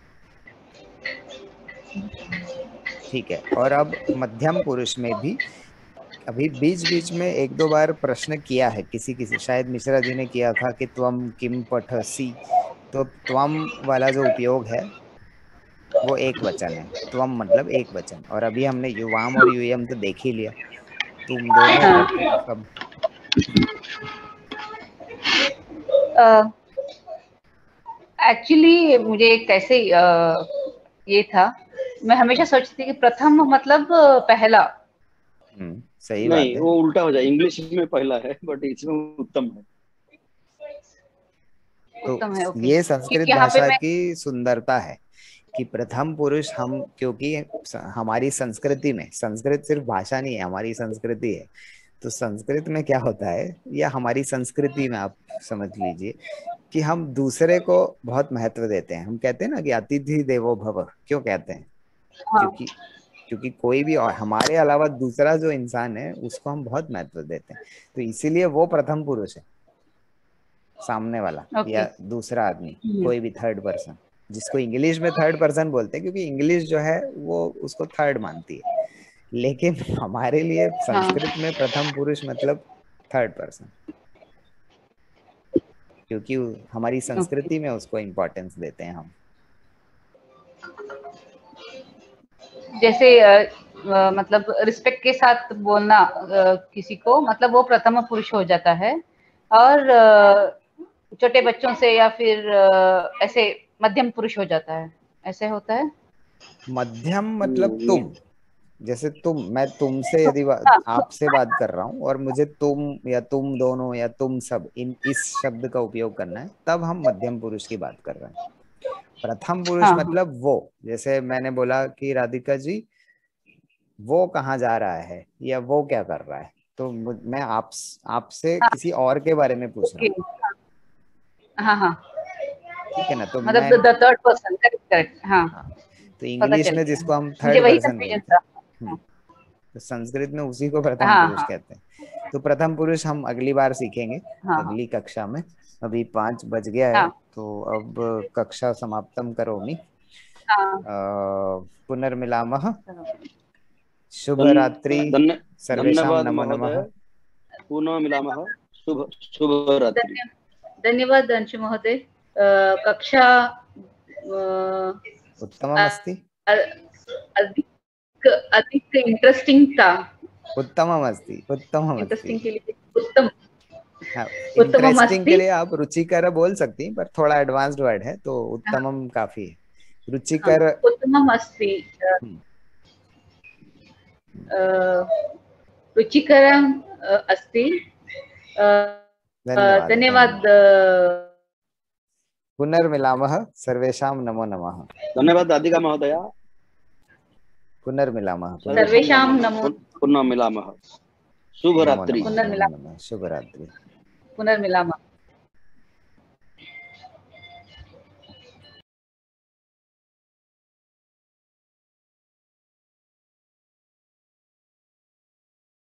ठीक है, और अब मध्यम पुरुष में भी अभी बीच बीच में एक दो बार प्रश्न किया है, किसी किसी, शायद मिश्रा जी ने किया था कि त्वम किम पठसी। तो त्वम वाला जो उपयोग है वो एक वचन है, त्वम मतलब एक वचन। और अभी हमने युवाम और यूयम तो देख ही लिया, तुम दोनों और तुम सब। एक्चुअली मुझे कैसे ये था, मैं हमेशा सोचती थी कि प्रथम मतलब पहला। सही बात नहीं, है। वो उल्टा हो जाए, इंग्लिश में पहला है बट इसमें उत्तम है। तो उत्तम है, ओके, ये क्योंकि संस्कृत यहाँ पे भाषा मैं, की सुंदरता है कि प्रथम पुरुष हम, क्योंकि हमारी संस्कृति में, संस्कृत सिर्फ भाषा नहीं है, हमारी संस्कृति है। तो संस्कृत में क्या होता है, या हमारी संस्कृति में आप समझ लीजिए, कि हम दूसरे को बहुत महत्व देते हैं। हम कहते हैं ना कि अतिथि देवो भव, क्यों कहते हैं? हाँ, क्योंकि क्योंकि कोई भी और हमारे अलावा दूसरा जो इंसान है उसको हम बहुत महत्व देते हैं। तो इसीलिए वो प्रथम पुरुष है, सामने वाला ओके, या दूसरा आदमी, कोई भी थर्ड पर्सन, जिसको इंग्लिश में थर्ड पर्सन बोलते हैं, क्योंकि इंग्लिश जो है वो उसको थर्ड मानती है। लेकिन हमारे लिए हाँ, संस्कृत में प्रथम पुरुष मतलब थर्ड पर्सन, क्योंकि हमारी ओके, संस्कृति में उसको इम्पोर्टेंस देते हैं हम। जैसे मतलब रिस्पेक्ट के साथ बोलना किसी को, मतलब वो प्रथम पुरुष हो जाता है। और छोटे बच्चों से या फिर ऐसे मध्यम पुरुष हो जाता है, ऐसे होता है। मध्यम मतलब तुम, जैसे मैं तुमसे यदि आपसे बात कर रहा हूँ और मुझे तुम या तुम दोनों या तुम सब इस शब्द का उपयोग करना है, तब हम मध्यम पुरुष की बात कर रहे हैं। प्रथम पुरुष मतलब वो, जैसे मैंने बोला कि राधिका जी वो कहाँ जा रहा है या वो क्या कर रहा है, तो मैं आपसे किसी और के बारे में पूछ रहा हूँ। हाँ, ठीक है ना, तो मतलब मैं द थर्ड पर्सन, करेक्ट। हाँ, तो इंग्लिश में जिसको हम मुझे थर्ड वही पर्सन कंफ्यूजन बोलते था। हैं, तो संस्कृत में उसी को प्रथम हाँ, पुरुष हाँ, कहते हैं। तो प्रथम पुरुष हम अगली बार सीखेंगे, हाँ, अगली कक्षा में। अभी 5 बज गया है, हाँ, तो अब कक्षा समाप्तं करोमि। हाँ, पुनर्मिलामः। शुभ धन, रात्रि धन्य सर्वेषां, धन्यवाद नमो महोदय, नमः। पुनः मिलामः। शुभ रात्रि। धन्यवाद अंशु महोदय। कक्षा उत्तमम् अस्ति, अधिक अधिक इंटरेस्टिंग था। उत्तमम् अस्ति, उत्तमम् अस्ति। इंटरेस्टिंग के लिए उत्तम, हाँ, उत्तमम इंटरेस्टिंग के अस्ति। लिए आप रुचिकर बोल सकती हैं, पर थोड़ा एडवांस्ड वर्ड है, तो उत्तमम काफी है। रुचिकर, उत्तमम अस्ति, रुचिकरम अस्ति। धन्यवाद धन्यवाद। पुनर्मिलामः सर्वेषां, नमो नमः। धन्यवाद राधिका महोदया। पुनर्मिलामः, सर्वेषां नमो, पुनः मिलामः। शुभ रात्रि। नमो नमः, शुभ रात्रि। पुनर्मिलामः।